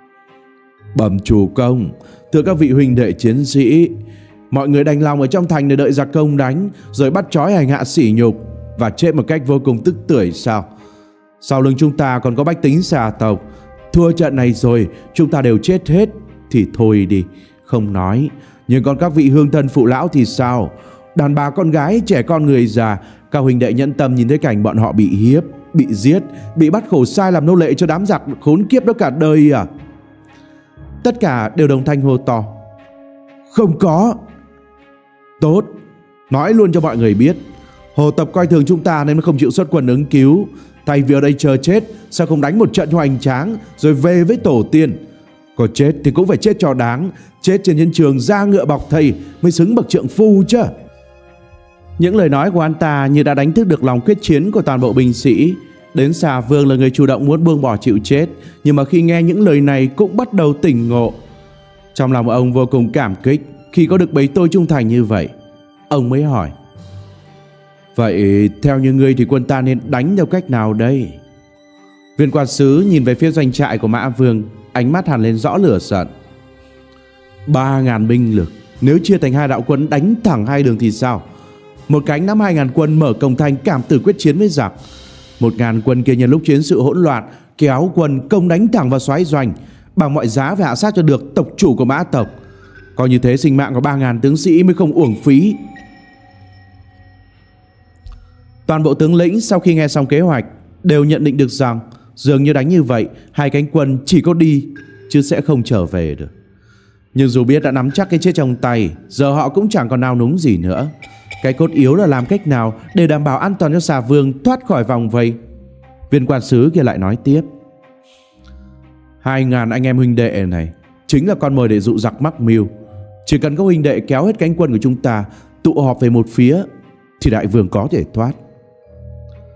Speaker 1: bẩm chủ công, thưa các vị huynh đệ chiến sĩ, mọi người đành lòng ở trong thành để đợi giặc công đánh, rồi bắt trói hành hạ sỉ nhục và chết một cách vô cùng tức tưởi sao? Sau lưng chúng ta còn có bách tính xà tộc. Thua trận này rồi chúng ta đều chết hết thì thôi đi, không nói. Nhưng còn các vị hương thân phụ lão thì sao? Đàn bà con gái, trẻ con người già, các huynh đệ nhẫn tâm nhìn thấy cảnh bọn họ bị hiếp, bị giết, bị bắt khổ sai làm nô lệ cho đám giặc khốn kiếp đó cả đời à? Tất cả đều đồng thanh hô to: không có. Tốt, nói luôn cho mọi người biết, Hồ Tập coi thường chúng ta nên mới không chịu xuất quân ứng cứu. Thay vì ở đây chờ chết, sao không đánh một trận hoành tráng rồi về với tổ tiên? Có chết thì cũng phải chết cho đáng, chết trên chiến trường da ngựa bọc thây mới xứng bậc trượng phu chứ. Những lời nói của anh ta như đã đánh thức được lòng quyết chiến của toàn bộ binh sĩ. Đến Xà vương là người chủ động muốn buông bỏ chịu chết, nhưng mà khi nghe những lời này cũng bắt đầu tỉnh ngộ. Trong lòng ông vô cùng cảm kích khi có được bầy tôi trung thành như vậy. Ông mới hỏi: vậy theo như ngươi thì quân ta nên đánh theo cách nào đây? Viên quan sứ nhìn về phía doanh trại của Mã vương, ánh mắt hằn lên rõ lửa giận. Ba ngàn binh lực, nếu chia thành hai đạo quân đánh thẳng hai đường thì sao? Một cánh nắm hai ngàn quân mở công thành cảm tử quyết chiến với giặc. Một ngàn quân kia nhân lúc chiến sự hỗn loạn kéo quân công đánh thẳng vào soái doanh, bằng mọi giá phải hạ sát cho được tộc chủ của Mã tộc. Coi như thế sinh mạng của ba ngàn tướng sĩ mới không uổng phí. Toàn bộ tướng lĩnh sau khi nghe xong kế hoạch đều nhận định được rằng dường như đánh như vậy hai cánh quân chỉ có đi chứ sẽ không trở về được. Nhưng dù biết đã nắm chắc cái chết trong tay, giờ họ cũng chẳng còn nao núng gì nữa. Cái cốt yếu là làm cách nào để đảm bảo an toàn cho Xà vương thoát khỏi vòng vây. Viên quan sứ kia lại nói tiếp: hai ngàn anh em huynh đệ này chính là con mồi để dụ giặc mắc mưu. Chỉ cần các huynh đệ kéo hết cánh quân của chúng ta tụ họp về một phía thì đại vương có thể thoát.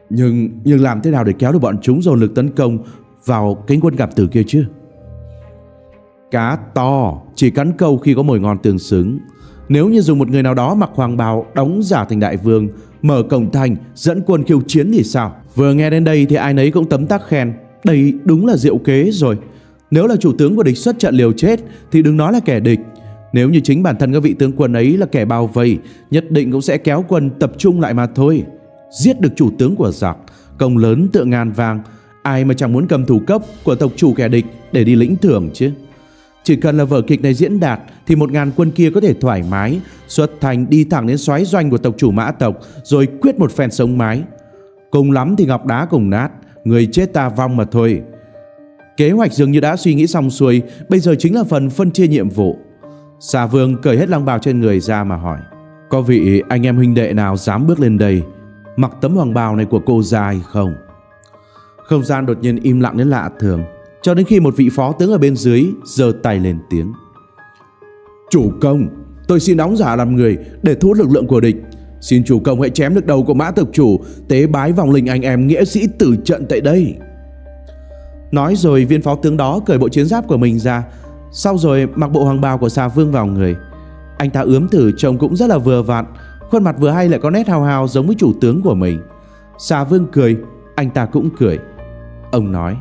Speaker 1: Nhưng nhưng làm thế nào để kéo được bọn chúng dồn lực tấn công vào cánh quân Cạp Tử kia chứ? Cá to chỉ cắn câu khi có mồi ngon tương xứng. Nếu như dùng một người nào đó mặc hoàng bào đóng giả thành đại vương, mở cổng thành dẫn quân khiêu chiến thì sao? Vừa nghe đến đây thì ai nấy cũng tấm tắc khen, đây đúng là diệu kế rồi. Nếu là chủ tướng của địch xuất trận liều chết thì đừng nói là kẻ địch. Nếu như chính bản thân các vị tướng quân ấy là kẻ bao vây, nhất định cũng sẽ kéo quân tập trung lại mà thôi. Giết được chủ tướng của giặc, công lớn tựa ngàn vàng. Ai mà chẳng muốn cầm thủ cấp của tộc chủ kẻ địch để đi lĩnh thưởng chứ? Chỉ cần là vở kịch này diễn đạt thì một ngàn quân kia có thể thoải mái xuất thành đi thẳng đến soái doanh của tộc chủ Mã tộc, rồi quyết một phen sống mái. Cùng lắm thì ngọc đá cùng nát, người chết ta vong mà thôi. Kế hoạch dường như đã suy nghĩ xong xuôi, bây giờ chính là phần phân chia nhiệm vụ. Xà Vương cởi hết long bào trên người ra mà hỏi, có vị anh em huynh đệ nào dám bước lên đây mặc tấm hoàng bào này của cô ra hay không? Không gian đột nhiên im lặng đến lạ thường, cho đến khi một vị phó tướng ở bên dưới giơ tay lên tiếng. Chủ công, tôi xin đóng giả làm người để thu hút lực lượng của địch. Xin chủ công hãy chém được đầu của Mã tộc chủ, tế bái vòng linh anh em nghĩa sĩ tử trận tại đây. Nói rồi viên phó tướng đó cởi bộ chiến giáp của mình ra, sau rồi mặc bộ hoàng bào của Xà Vương vào người. Anh ta ướm thử trông cũng rất là vừa vặn, khuôn mặt vừa hay lại có nét hào hào giống với chủ tướng của mình. Xà Vương cười, anh ta cũng cười. Ông nói,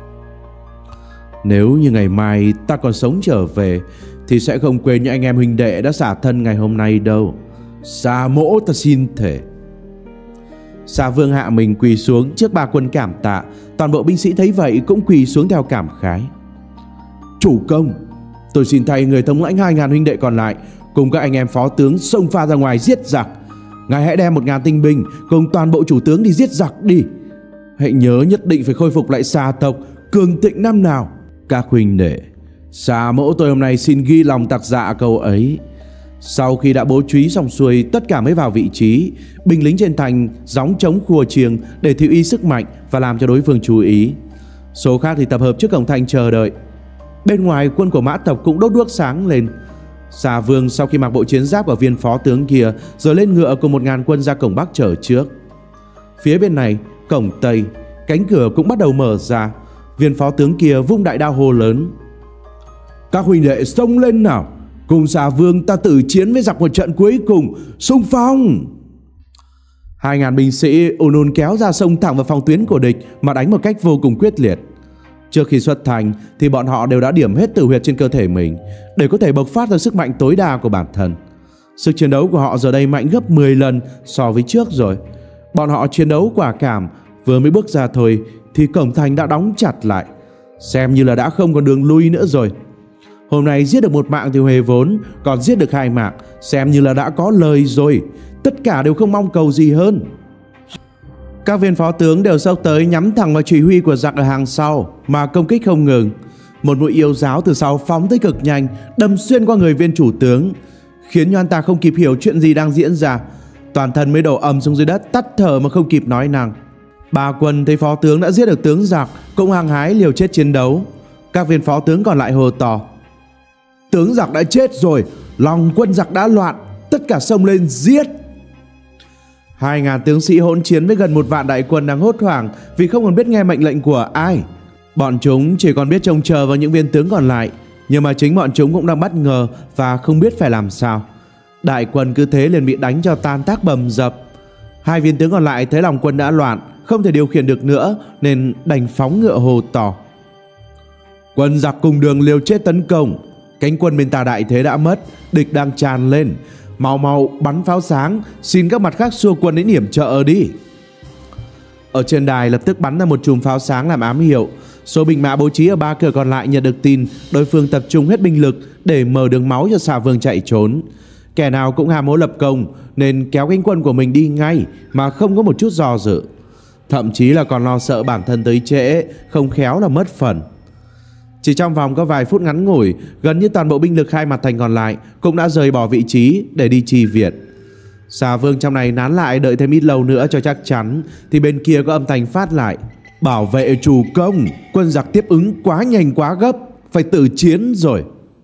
Speaker 1: nếu như ngày mai ta còn sống trở về thì sẽ không quên những anh em huynh đệ đã xả thân ngày hôm nay đâu. Xà mỗ ta xin thề. Xà Vương hạ mình quỳ xuống trước ba quân cảm tạ. Toàn bộ binh sĩ thấy vậy cũng quỳ xuống theo cảm khái. Chủ công, tôi xin thay người thống lãnh hai ngàn huynh đệ còn lại cùng các anh em phó tướng xông pha ra ngoài giết giặc. Ngài hãy đem một ngàn tinh binh cùng toàn bộ chủ tướng đi giết giặc đi. Hãy nhớ nhất định phải khôi phục lại Xà tộc cường thịnh năm nào. Các huynh đệ, Xà mẫu tôi hôm nay xin ghi lòng tạc dạ câu ấy. Sau khi đã bố trí xong xuôi, tất cả mới vào vị trí. Binh lính trên thành gióng trống khua chiêng để thị uy sức mạnh và làm cho đối phương chú ý. Số khác thì tập hợp trước cổng thành chờ đợi. Bên ngoài quân của Mã tộc cũng đốt đuốc sáng lên. Xà Vương sau khi mặc bộ chiến giáp của viên phó tướng kia rồi lên ngựa cùng một ngàn quân ra cổng Bắc chờ trước. Phía bên này, cổng Tây, cánh cửa cũng bắt đầu mở ra. Viên phó tướng kia vung đại đao hô lớn, các huynh đệ xông lên nào, cùng Xà Vương ta tử chiến với giặc một trận cuối cùng, xung phong. Hai ngàn binh sĩ ùn ùn kéo ra sông thẳng vào phòng tuyến của địch mà đánh một cách vô cùng quyết liệt. Trước khi xuất thành thì bọn họ đều đã điểm hết tử huyệt trên cơ thể mình để có thể bộc phát ra sức mạnh tối đa của bản thân. Sức chiến đấu của họ giờ đây mạnh gấp mười lần so với trước rồi. Bọn họ chiến đấu quả cảm, vừa mới bước ra thôi thì cổng thành đã đóng chặt lại, xem như là đã không còn đường lui nữa rồi. Hôm nay giết được một mạng thì huề vốn, còn giết được hai mạng xem như là đã có lời rồi. Tất cả đều không mong cầu gì hơn. Các viên phó tướng đều xông tới nhắm thẳng vào chỉ huy của giặc ở hàng sau mà công kích không ngừng. Một mũi yêu giáo từ sau phóng tới cực nhanh, đâm xuyên qua người viên chủ tướng, khiến cho anh ta không kịp hiểu chuyện gì đang diễn ra. Toàn thân mới đổ ầm xuống dưới đất, tắt thở mà không kịp nói năng. Ba quân thấy phó tướng đã giết được tướng giặc cũng hăng hái liều chết chiến đấu. Các viên phó tướng còn lại hô to, tướng giặc đã chết rồi, lòng quân giặc đã loạn, tất cả xông lên giết. Hai ngàn tướng sĩ hỗn chiến với gần một vạn đại quân đang hốt hoảng vì không còn biết nghe mệnh lệnh của ai. Bọn chúng chỉ còn biết trông chờ vào những viên tướng còn lại, nhưng mà chính bọn chúng cũng đang bất ngờ và không biết phải làm sao. Đại quân cứ thế liền bị đánh cho tan tác bầm dập. Hai viên tướng còn lại thấy lòng quân đã loạn, không thể điều khiển được nữa nên đành phóng ngựa hô to, quân giặc cùng đường liều chết tấn công. Cánh quân bên ta đại thế đã mất, địch đang tràn lên, mau mau bắn pháo sáng, xin các mặt khác xua quân đến yểm trợ đi. Ở trên đài lập tức bắn ra một chùm pháo sáng làm ám hiệu. Số binh mã bố trí ở ba cửa còn lại nhận được tin đối phương tập trung hết binh lực để mở đường máu cho Xà Vương chạy trốn. Kẻ nào cũng ham hố lập công nên kéo cánh quân của mình đi ngay mà không có một chút do dự, thậm chí là còn lo sợ bản thân tới trễ, không khéo là mất phần. Chỉ trong vòng có vài phút ngắn ngủi, gần như toàn bộ binh lực hai mặt thành còn lại cũng đã rời bỏ vị trí để đi chi viện. Xà Vương trong này nán lại đợi thêm ít lâu nữa cho chắc chắn, thì bên kia có âm thanh phát lại, bảo vệ chủ công, quân giặc tiếp ứng quá nhanh quá gấp, phải tự chiến rồi.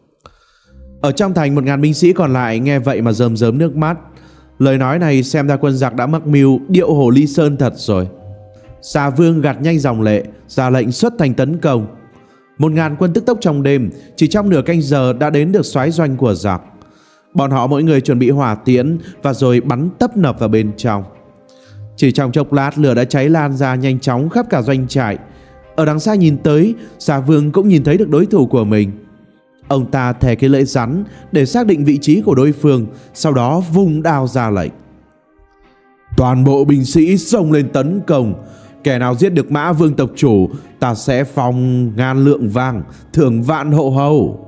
Speaker 1: Ở trong thành một ngàn binh sĩ còn lại nghe vậy mà rơm rớm nước mắt. Lời nói này xem ra quân giặc đã mắc mưu điệu hồ ly sơn thật rồi. Xà Vương gạt nhanh dòng lệ, ra lệnh xuất thành tấn công. Một ngàn quân tức tốc trong đêm, chỉ trong nửa canh giờ đã đến được soái doanh của giặc. Bọn họ mỗi người chuẩn bị hỏa tiễn và rồi bắn tấp nập vào bên trong. Chỉ trong chốc lát, lửa đã cháy lan ra nhanh chóng khắp cả doanh trại. Ở đằng xa nhìn tới, Xà Vương cũng nhìn thấy được đối thủ của mình. Ông ta thè cái lưỡi rắn để xác định vị trí của đối phương, sau đó vung đao ra lệnh. Toàn bộ binh sĩ xông lên tấn công. Kẻ nào giết được Mã Vương tộc chủ, ta sẽ phong ngàn lượng vàng, thưởng vạn hộ hầu.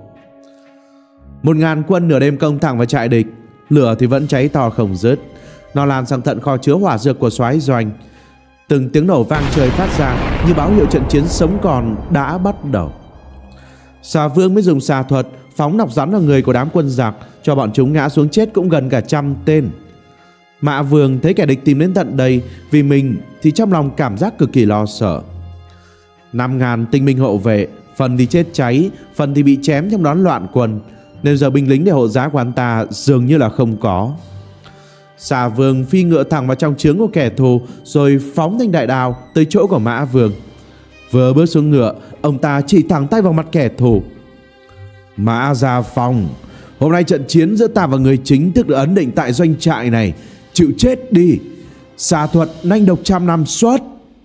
Speaker 1: Một ngàn quân nửa đêm công thẳng vào trại địch. Lửa thì vẫn cháy to không dứt. Nó lan sang tận kho chứa hỏa dược của soái doanh. Từng tiếng nổ vang trời phát ra như báo hiệu trận chiến sống còn đã bắt đầu. Xà Vương mới dùng xà thuật phóng nọc rắn vào người của đám quân giặc, cho bọn chúng ngã xuống chết cũng gần cả trăm tên. Mã Vương thấy kẻ địch tìm đến tận đây vì mình thì trong lòng cảm giác cực kỳ lo sợ. Năm ngàn tinh binh hộ vệ, phần thì chết cháy, phần thì bị chém trong đón loạn quân, nên giờ binh lính để hộ giá của anh ta dường như là không có. Xà Vương phi ngựa thẳng vào trong trướng của kẻ thù, rồi phóng thanh đại đao tới chỗ của Mã Vương. Vừa bước xuống ngựa, ông ta chỉ thẳng tay vào mặt kẻ thù. Mã Gia Phong, hôm nay trận chiến giữa ta và người chính thức được ấn định tại doanh trại này. Chịu chết đi. Xà thuật nanh độc trăm năm xuất.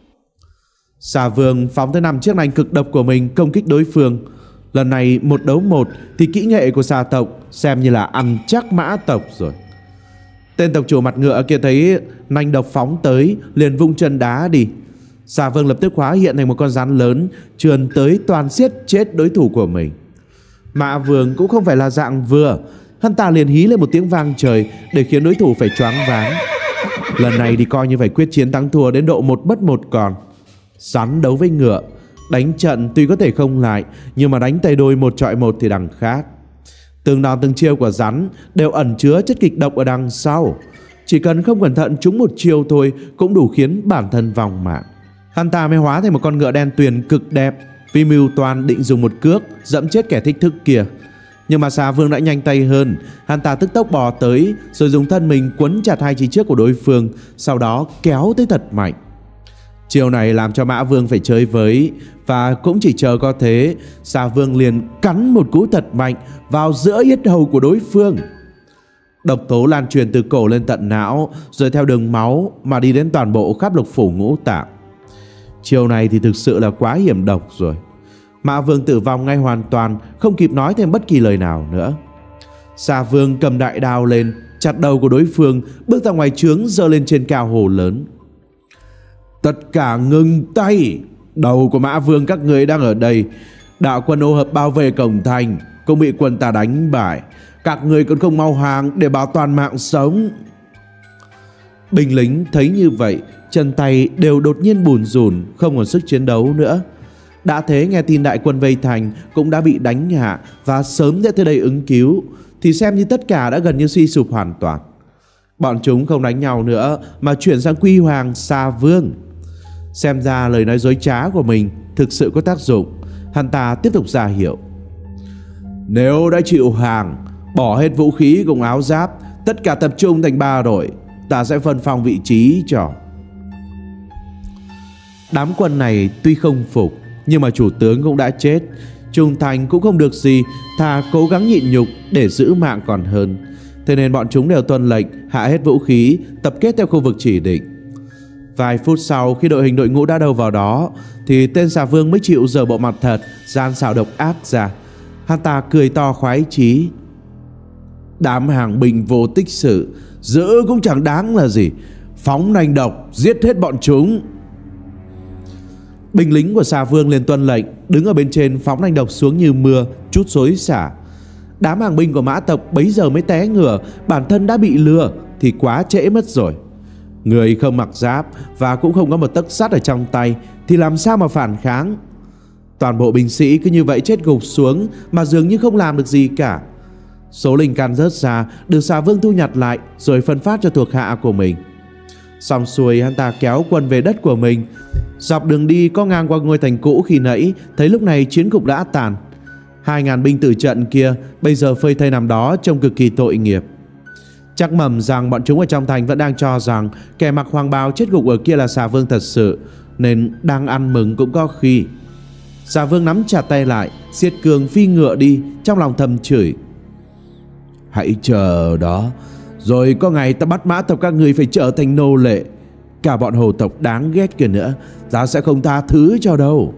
Speaker 1: Xà Vương phóng tới năm chiếc nanh cực độc của mình công kích đối phương. Lần này một đấu một thì kỹ nghệ của xà tộc xem như là ăn chắc Mã tộc rồi. Tên tộc chủ mặt ngựa kia thấy nanh độc phóng tới, liền vung chân đá đi. Xà Vương lập tức hóa hiện thành một con rắn lớn, trườn tới toàn xiết chết đối thủ của mình. Mã Vương cũng không phải là dạng vừa, hắn ta liền hí lên một tiếng vang trời để khiến đối thủ phải choáng váng. Lần này thì coi như phải quyết chiến thắng thua đến độ một bất một còn. Rắn đấu với ngựa, đánh trận tuy có thể không lại, nhưng mà đánh tay đôi một chọi một thì đằng khác. Từng đòn từng chiêu của rắn đều ẩn chứa chất kịch độc ở đằng sau. Chỉ cần không cẩn thận trúng một chiêu thôi cũng đủ khiến bản thân vong mạng. Hắn ta mới hóa thành một con ngựa đen tuyền cực đẹp, vì mưu toan định dùng một cước dẫm chết kẻ thích thức kia. Nhưng mà Xà Vương đã nhanh tay hơn. Hắn ta tức tốc bò tới, rồi dùng thân mình quấn chặt hai chỉ trước của đối phương, sau đó kéo tới thật mạnh. Chiều này làm cho Mã Vương phải chơi với, và cũng chỉ chờ có thế, Xà Vương liền cắn một cú thật mạnh vào giữa yết hầu của đối phương. Độc tố lan truyền từ cổ lên tận não, rồi theo đường máu mà đi đến toàn bộ khắp lục phủ ngũ tạng. Chiều này thì thực sự là quá hiểm độc rồi. Mã Vương tử vong ngay hoàn toàn, không kịp nói thêm bất kỳ lời nào nữa. Xà Vương cầm đại đao lên, chặt đầu của đối phương, bước ra ngoài trướng giơ lên trên cao hồ lớn. Tất cả ngừng tay. Đầu của Mã Vương các người đang ở đây. Đạo quân ô hợp bao vệ cổng thành cũng bị quân ta đánh bại. Các người còn không mau hàng để bảo toàn mạng sống. Binh lính thấy như vậy, chân tay đều đột nhiên bùn rùn, không còn sức chiến đấu nữa. Đã thế nghe tin đại quân vây thành cũng đã bị đánh hạ và sớm sẽ tới đây ứng cứu, thì xem như tất cả đã gần như suy sụp hoàn toàn. Bọn chúng không đánh nhau nữa mà chuyển sang quy hoàng Xà Vương. Xem ra lời nói dối trá của mình thực sự có tác dụng. Hắn ta tiếp tục ra hiệu. Nếu đã chịu hàng, bỏ hết vũ khí cùng áo giáp, tất cả tập trung thành ba đội, ta sẽ phân phong vị trí cho. Đám quân này tuy không phục, nhưng mà chủ tướng cũng đã chết, trung thành cũng không được gì, thà cố gắng nhịn nhục để giữ mạng còn hơn. Thế nên bọn chúng đều tuân lệnh hạ hết vũ khí, tập kết theo khu vực chỉ định. Vài phút sau, khi đội hình đội ngũ đã đâu vào đó, thì tên Xà Vương mới chịu giở bộ mặt thật gian xảo độc ác ra. Hắn ta cười to khoái chí. Đám hàng binh vô tích sự, giữ cũng chẳng đáng là gì, phóng nanh độc giết hết bọn chúng. Binh lính của Xà Vương liền tuân lệnh, đứng ở bên trên phóng nanh độc xuống như mưa, chút xối xả. Đám hàng binh của Mã tộc bấy giờ mới té ngửa, bản thân đã bị lừa thì quá trễ mất rồi. Người không mặc giáp và cũng không có một tấc sắt ở trong tay thì làm sao mà phản kháng. Toàn bộ binh sĩ cứ như vậy chết gục xuống mà dường như không làm được gì cả. Số linh căn rớt ra được Xà Vương thu nhặt lại rồi phân phát cho thuộc hạ của mình. Xong xuôi, hắn ta kéo quân về đất của mình. Dọc đường đi có ngang qua ngôi thành cũ khi nãy, thấy lúc này chiến cục đã tàn. Hai ngàn binh tử trận kia bây giờ phơi thây nằm đó trông cực kỳ tội nghiệp. Chắc mầm rằng bọn chúng ở trong thành vẫn đang cho rằng kẻ mặc hoàng bào chết gục ở kia là Xà Vương thật sự, nên đang ăn mừng cũng có khi. Xà Vương nắm chặt tay lại, siết cường phi ngựa đi, trong lòng thầm chửi: hãy chờ đó, rồi có ngày ta bắt mã tộc các ngươi phải trở thành nô lệ. Cả bọn hồ tộc đáng ghét kia nữa, ta sẽ không tha thứ cho đâu.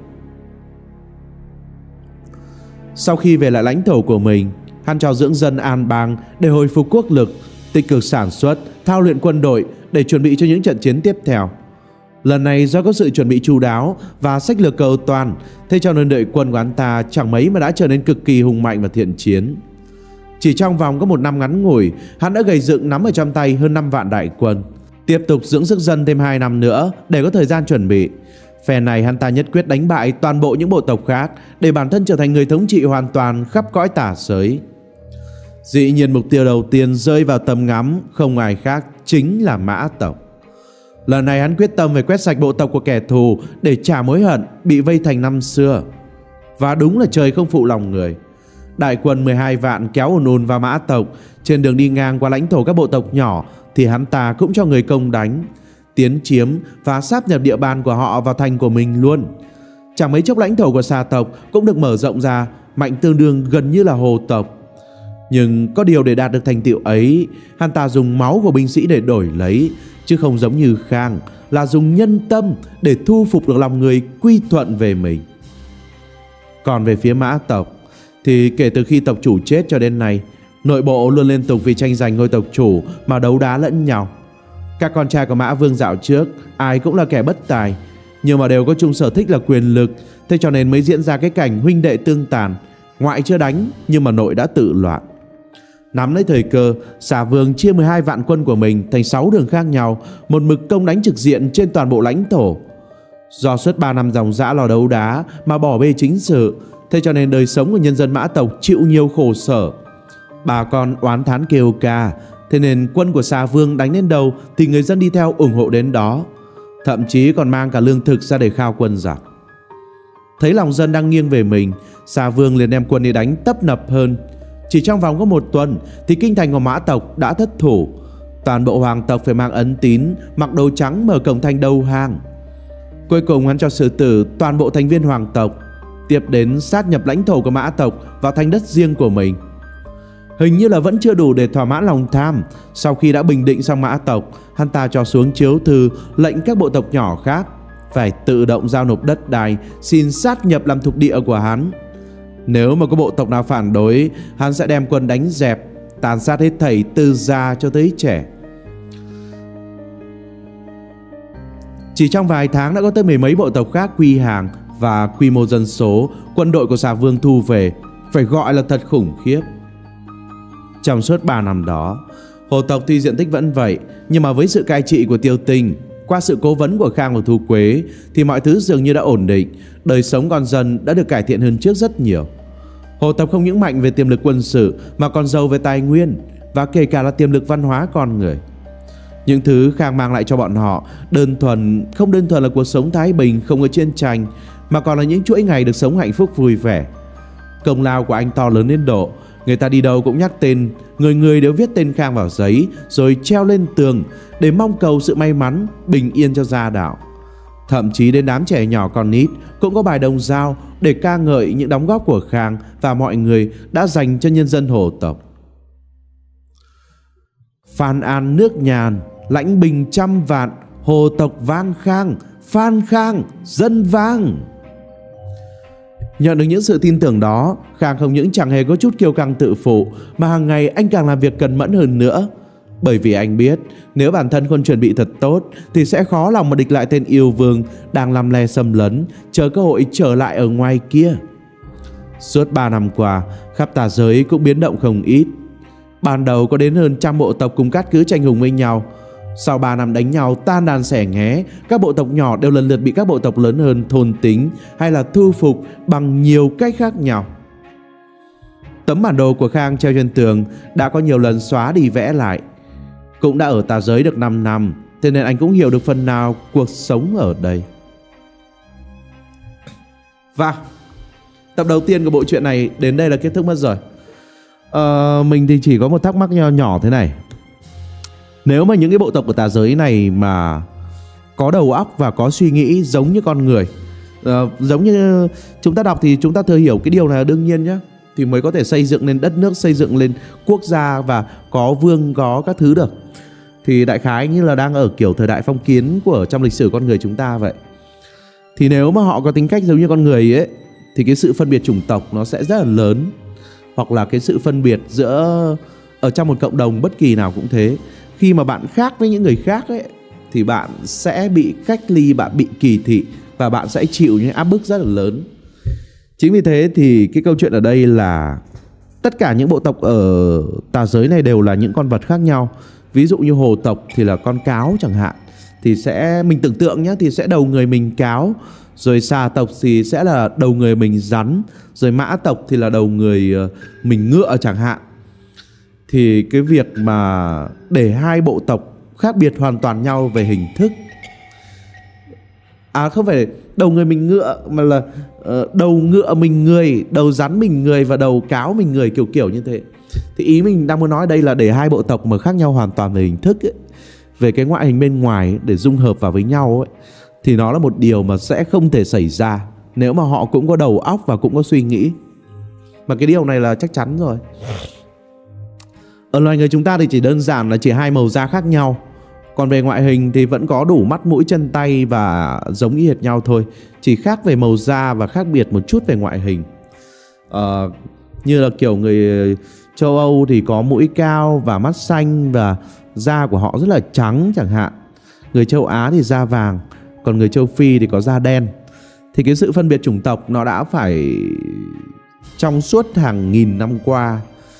Speaker 1: Sau khi về lại lãnh thổ của mình, hắn cho dưỡng dân an bang để hồi phục quốc lực, tích cực sản xuất, thao luyện quân đội để chuẩn bị cho những trận chiến tiếp theo. Lần này do có sự chuẩn bị chu đáo và sách lược cầu toàn, thế cho nên đội quân của hắn ta chẳng mấy mà đã trở nên cực kỳ hùng mạnh và thiện chiến. Chỉ trong vòng có một năm ngắn ngủi, hắn đã gầy dựng nắm ở trong tay hơn năm vạn đại quân. Tiếp tục dưỡng sức dân thêm hai năm nữa để có thời gian chuẩn bị. Phe này hắn ta nhất quyết đánh bại toàn bộ những bộ tộc khác để bản thân trở thành người thống trị hoàn toàn khắp cõi tả giới. Dĩ nhiên mục tiêu đầu tiên rơi vào tầm ngắm không ai khác chính là Mã tộc. Lần này hắn quyết tâm phải quét sạch bộ tộc của kẻ thù để trả mối hận bị vây thành năm xưa. Và đúng là trời không phụ lòng người. Đại quân mười hai vạn kéo ùn ùn vào Mã tộc. Trên đường đi ngang qua lãnh thổ các bộ tộc nhỏ thì hắn ta cũng cho người công đánh, tiến chiếm và sáp nhập địa bàn của họ vào thành của mình luôn. Chẳng mấy chốc lãnh thổ của Xà tộc cũng được mở rộng ra, mạnh tương đương gần như là Hồ tộc. Nhưng có điều để đạt được thành tựu ấy, hắn ta dùng máu của binh sĩ để đổi lấy, chứ không giống như Khang là dùng nhân tâm để thu phục được lòng người quy thuận về mình. Còn về phía Mã tộc thì kể từ khi tộc chủ chết cho đến nay, nội bộ luôn liên tục vì tranh giành ngôi tộc chủ mà đấu đá lẫn nhau. Các con trai của Mã Vương dạo trước ai cũng là kẻ bất tài, nhưng mà đều có chung sở thích là quyền lực. Thế cho nên mới diễn ra cái cảnh huynh đệ tương tàn, ngoại chưa đánh nhưng mà nội đã tự loạn. Nắm lấy thời cơ, Xà Vương chia mười hai vạn quân của mình thành sáu đường khác nhau, một mực công đánh trực diện trên toàn bộ lãnh thổ. Do suốt ba năm dòng dã lò đấu đá mà bỏ bê chính sự, thế cho nên đời sống của nhân dân Mã tộc chịu nhiều khổ sở. Bà con oán thán kêu ca, thế nên quân của Xà Vương đánh đến đâu thì người dân đi theo ủng hộ đến đó, thậm chí còn mang cả lương thực ra để khao quân giặc. Thấy lòng dân đang nghiêng về mình, Xà Vương liền đem quân đi đánh tấp nập hơn. Chỉ trong vòng có một tuần thì kinh thành của Mã tộc đã thất thủ. Toàn bộ hoàng tộc phải mang ấn tín, mặc đồ trắng mở cổng thành đầu hàng. Cuối cùng hắn cho xử tử toàn bộ thành viên hoàng tộc, tiếp đến sát nhập lãnh thổ của Mã tộc vào thành đất riêng của mình. Hình như là vẫn chưa đủ để thỏa mãn lòng tham. Sau khi đã bình định xong Mã tộc, hắn ta cho xuống chiếu thư lệnh các bộ tộc nhỏ khác phải tự động giao nộp đất đai, xin sát nhập làm thuộc địa của hắn. Nếu mà có bộ tộc nào phản đối, hắn sẽ đem quân đánh dẹp, tàn sát hết thảy từ già cho tới trẻ. Chỉ trong vài tháng đã có tới mười mấy bộ tộc khác quy hàng, và quy mô dân số quân đội của Xà Vương thu về phải gọi là thật khủng khiếp. Trong suốt ba năm đó, Hồ tộc tuy diện tích vẫn vậy, nhưng mà với sự cai trị của Tiêu Tinh, qua sự cố vấn của Khang và Thu Quế, thì mọi thứ dường như đã ổn định, đời sống con dân đã được cải thiện hơn trước rất nhiều. Hồ tộc không những mạnh về tiềm lực quân sự mà còn giàu về tài nguyên, và kể cả là tiềm lực văn hóa con người. Những thứ Khang mang lại cho bọn họ đơn thuần không đơn thuần là cuộc sống thái bình không có chiến tranh, mà còn là những chuỗi ngày được sống hạnh phúc vui vẻ. Công lao của anh to lớn đến độ người ta đi đâu cũng nhắc tên, người người đều viết tên Khang vào giấy rồi treo lên tường để mong cầu sự may mắn, bình yên cho gia đạo. Thậm chí đến đám trẻ nhỏ con nít cũng có bài đồng dao để ca ngợi những đóng góp của Khang và mọi người đã dành cho nhân dân Hồ tộc. Phan An nước nhàn, lãnh bình trăm vạn, Hồ tộc vang khang, Phan Khang dân vang. Nhận được những sự tin tưởng đó, Khang không những chẳng hề có chút kiêu căng tự phụ, mà hàng ngày anh càng làm việc cẩn mẫn hơn nữa. Bởi vì anh biết nếu bản thân không chuẩn bị thật tốt thì sẽ khó lòng mà địch lại tên yêu vương đang làm lè xâm lấn, chờ cơ hội trở lại ở ngoài kia. Suốt ba năm qua, khắp tà giới cũng biến động không ít. Ban đầu có đến hơn trăm bộ tộc cùng cát cứ tranh hùng với nhau. Sau ba năm đánh nhau tan đàn xẻ nghé, các bộ tộc nhỏ đều lần lượt bị các bộ tộc lớn hơn thôn tính hay là thu phục bằng nhiều cách khác nhau. Tấm bản đồ của Khang treo trên tường đã có nhiều lần xóa đi vẽ lại. Cũng đã ở tà giới được năm năm, thế nên anh cũng hiểu được phần nào cuộc sống ở đây. Và tập đầu tiên của bộ truyện này đến đây là kết thúc mất rồi. Ờ, mình thì chỉ có một thắc mắc nho nhỏ thế này. Nếu mà những cái bộ tộc của tà giới này mà có đầu óc và có suy nghĩ giống như con người. uh, Giống như chúng ta đọc thì chúng ta thừa hiểu cái điều này là đương nhiên nhé, thì mới có thể xây dựng lên đất nước, xây dựng lên quốc gia và có vương có các thứ được. Thì đại khái như là đang ở kiểu thời đại phong kiến của trong lịch sử con người chúng ta vậy. Thì nếu mà họ có tính cách giống như con người ấy thì cái sự phân biệt chủng tộc nó sẽ rất là lớn. Hoặc là cái sự phân biệt giữa ở trong một cộng đồng bất kỳ nào cũng thế. Khi mà bạn khác với những người khác ấy thì bạn sẽ bị cách ly, bạn bị kỳ thị và bạn sẽ chịu những áp bức rất là lớn. Chính vì thế thì cái câu chuyện ở đây là tất cả những bộ tộc ở tà giới này đều là những con vật khác nhau. Ví dụ như hồ tộc thì là con cáo chẳng hạn, thì sẽ mình tưởng tượng nhé, thì sẽ đầu người mình cáo. Rồi xà tộc thì sẽ là đầu người mình rắn. Rồi mã tộc thì là đầu người mình ngựa chẳng hạn. Thì cái việc mà để hai bộ tộc khác biệt hoàn toàn nhau về hình thức, à không phải đầu người mình ngựa mà là uh, đầu ngựa mình người, đầu rắn mình người và đầu cáo mình người, kiểu kiểu như thế. Thì ý mình đang muốn nói đây là để hai bộ tộc mà khác nhau hoàn toàn về hình thức ấy, về cái ngoại hình bên ngoài ấy, để dung hợp vào với nhau ấy, thì nó là một điều mà sẽ không thể xảy ra nếu mà họ cũng có đầu óc và cũng có suy nghĩ. Mà cái điều này là chắc chắn rồi. Ở loài người chúng ta thì chỉ đơn giản là chỉ hai màu da khác nhau. Còn về ngoại hình thì vẫn có đủ mắt, mũi, chân, tay và giống y hệt nhau thôi. Chỉ khác về màu da và khác biệt một chút về ngoại hình. à, Như là kiểu người châu Âu thì có mũi cao và mắt xanh và da của họ rất là trắng chẳng hạn. Người châu Á thì da vàng, còn người châu Phi thì có da đen. Thì cái sự phân biệt chủng tộc nó đã phải trong suốt hàng nghìn năm qua.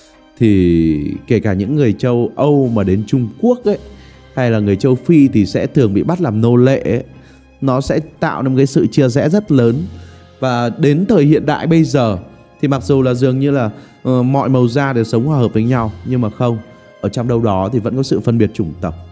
Speaker 1: Thì kể cả những người châu Âu mà đến Trung Quốc ấy, hay là người châu Phi thì sẽ thường bị bắt làm nô lệ ấy. Nó sẽ tạo nên một cái sự chia rẽ rất lớn. Và đến thời hiện đại bây giờ thì mặc dù là dường như là uh, mọi màu da đều sống hòa hợp với nhau, nhưng mà không, ở trong đâu đó thì vẫn có sự phân biệt chủng tộc.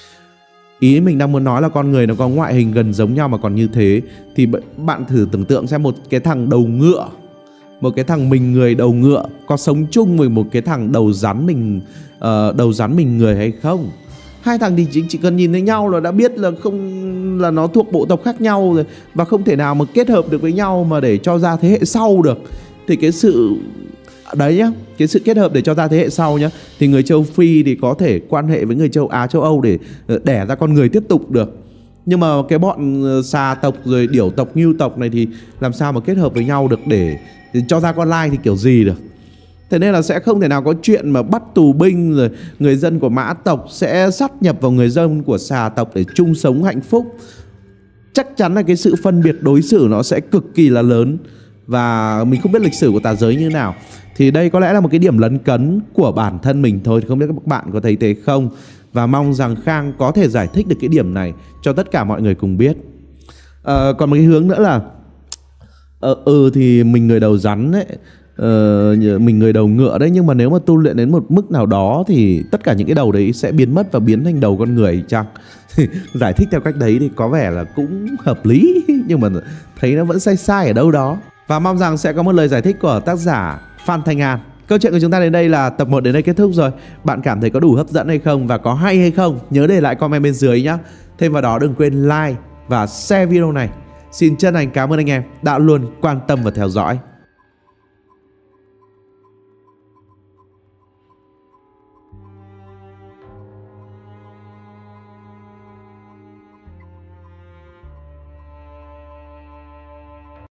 Speaker 1: Ý mình đang muốn nói là con người nó có ngoại hình gần giống nhau mà còn như thế. Thì bạn thử tưởng tượng xem một cái thằng đầu ngựa, một cái thằng mình người đầu ngựa có sống chung với một cái thằng đầu rắn mình uh, đầu rắn mình người hay không? Hai thằng thì chỉ, chỉ cần nhìn thấy nhau là đã biết là không, là nó thuộc bộ tộc khác nhau rồi, và không thể nào mà kết hợp được với nhau mà để cho ra thế hệ sau được. Thì cái sự đấy nhá, cái sự kết hợp để cho ra thế hệ sau nhá, thì người châu Phi thì có thể quan hệ với người châu Á, châu Âu để đẻ ra con người tiếp tục được. Nhưng mà cái bọn xà tộc rồi điểu tộc, ngưu tộc này thì làm sao mà kết hợp với nhau được để, để cho ra con lai thì kiểu gì được. Thế nên là sẽ không thể nào có chuyện mà bắt tù binh rồi người dân của mã tộc sẽ sát nhập vào người dân của xà tộc để chung sống hạnh phúc. Chắc chắn là cái sự phân biệt đối xử nó sẽ cực kỳ là lớn. Và mình không biết lịch sử của tà giới như nào. Thì đây có lẽ là một cái điểm lấn cấn của bản thân mình thôi. Không biết các bạn có thấy thế không? Và mong rằng Khang có thể giải thích được cái điểm này cho tất cả mọi người cùng biết. à, Còn một cái hướng nữa là ờ, Ừ thì mình người đầu rắn ấy, ờ, mình người đầu ngựa đấy, nhưng mà nếu mà tu luyện đến một mức nào đó thì tất cả những cái đầu đấy sẽ biến mất và biến thành đầu con người chăng? Giải thích theo cách đấy thì có vẻ là cũng hợp lý, nhưng mà thấy nó vẫn sai sai ở đâu đó. Và mong rằng sẽ có một lời giải thích của tác giả Phan Thanh An. Câu chuyện của chúng ta đến đây là tập một đến đây kết thúc rồi. Bạn cảm thấy có đủ hấp dẫn hay không và có hay hay không? Nhớ để lại comment bên dưới nhé. Thêm vào đó đừng quên like và share video này. Xin chân thành cảm ơn anh em đã luôn quan tâm và theo dõi.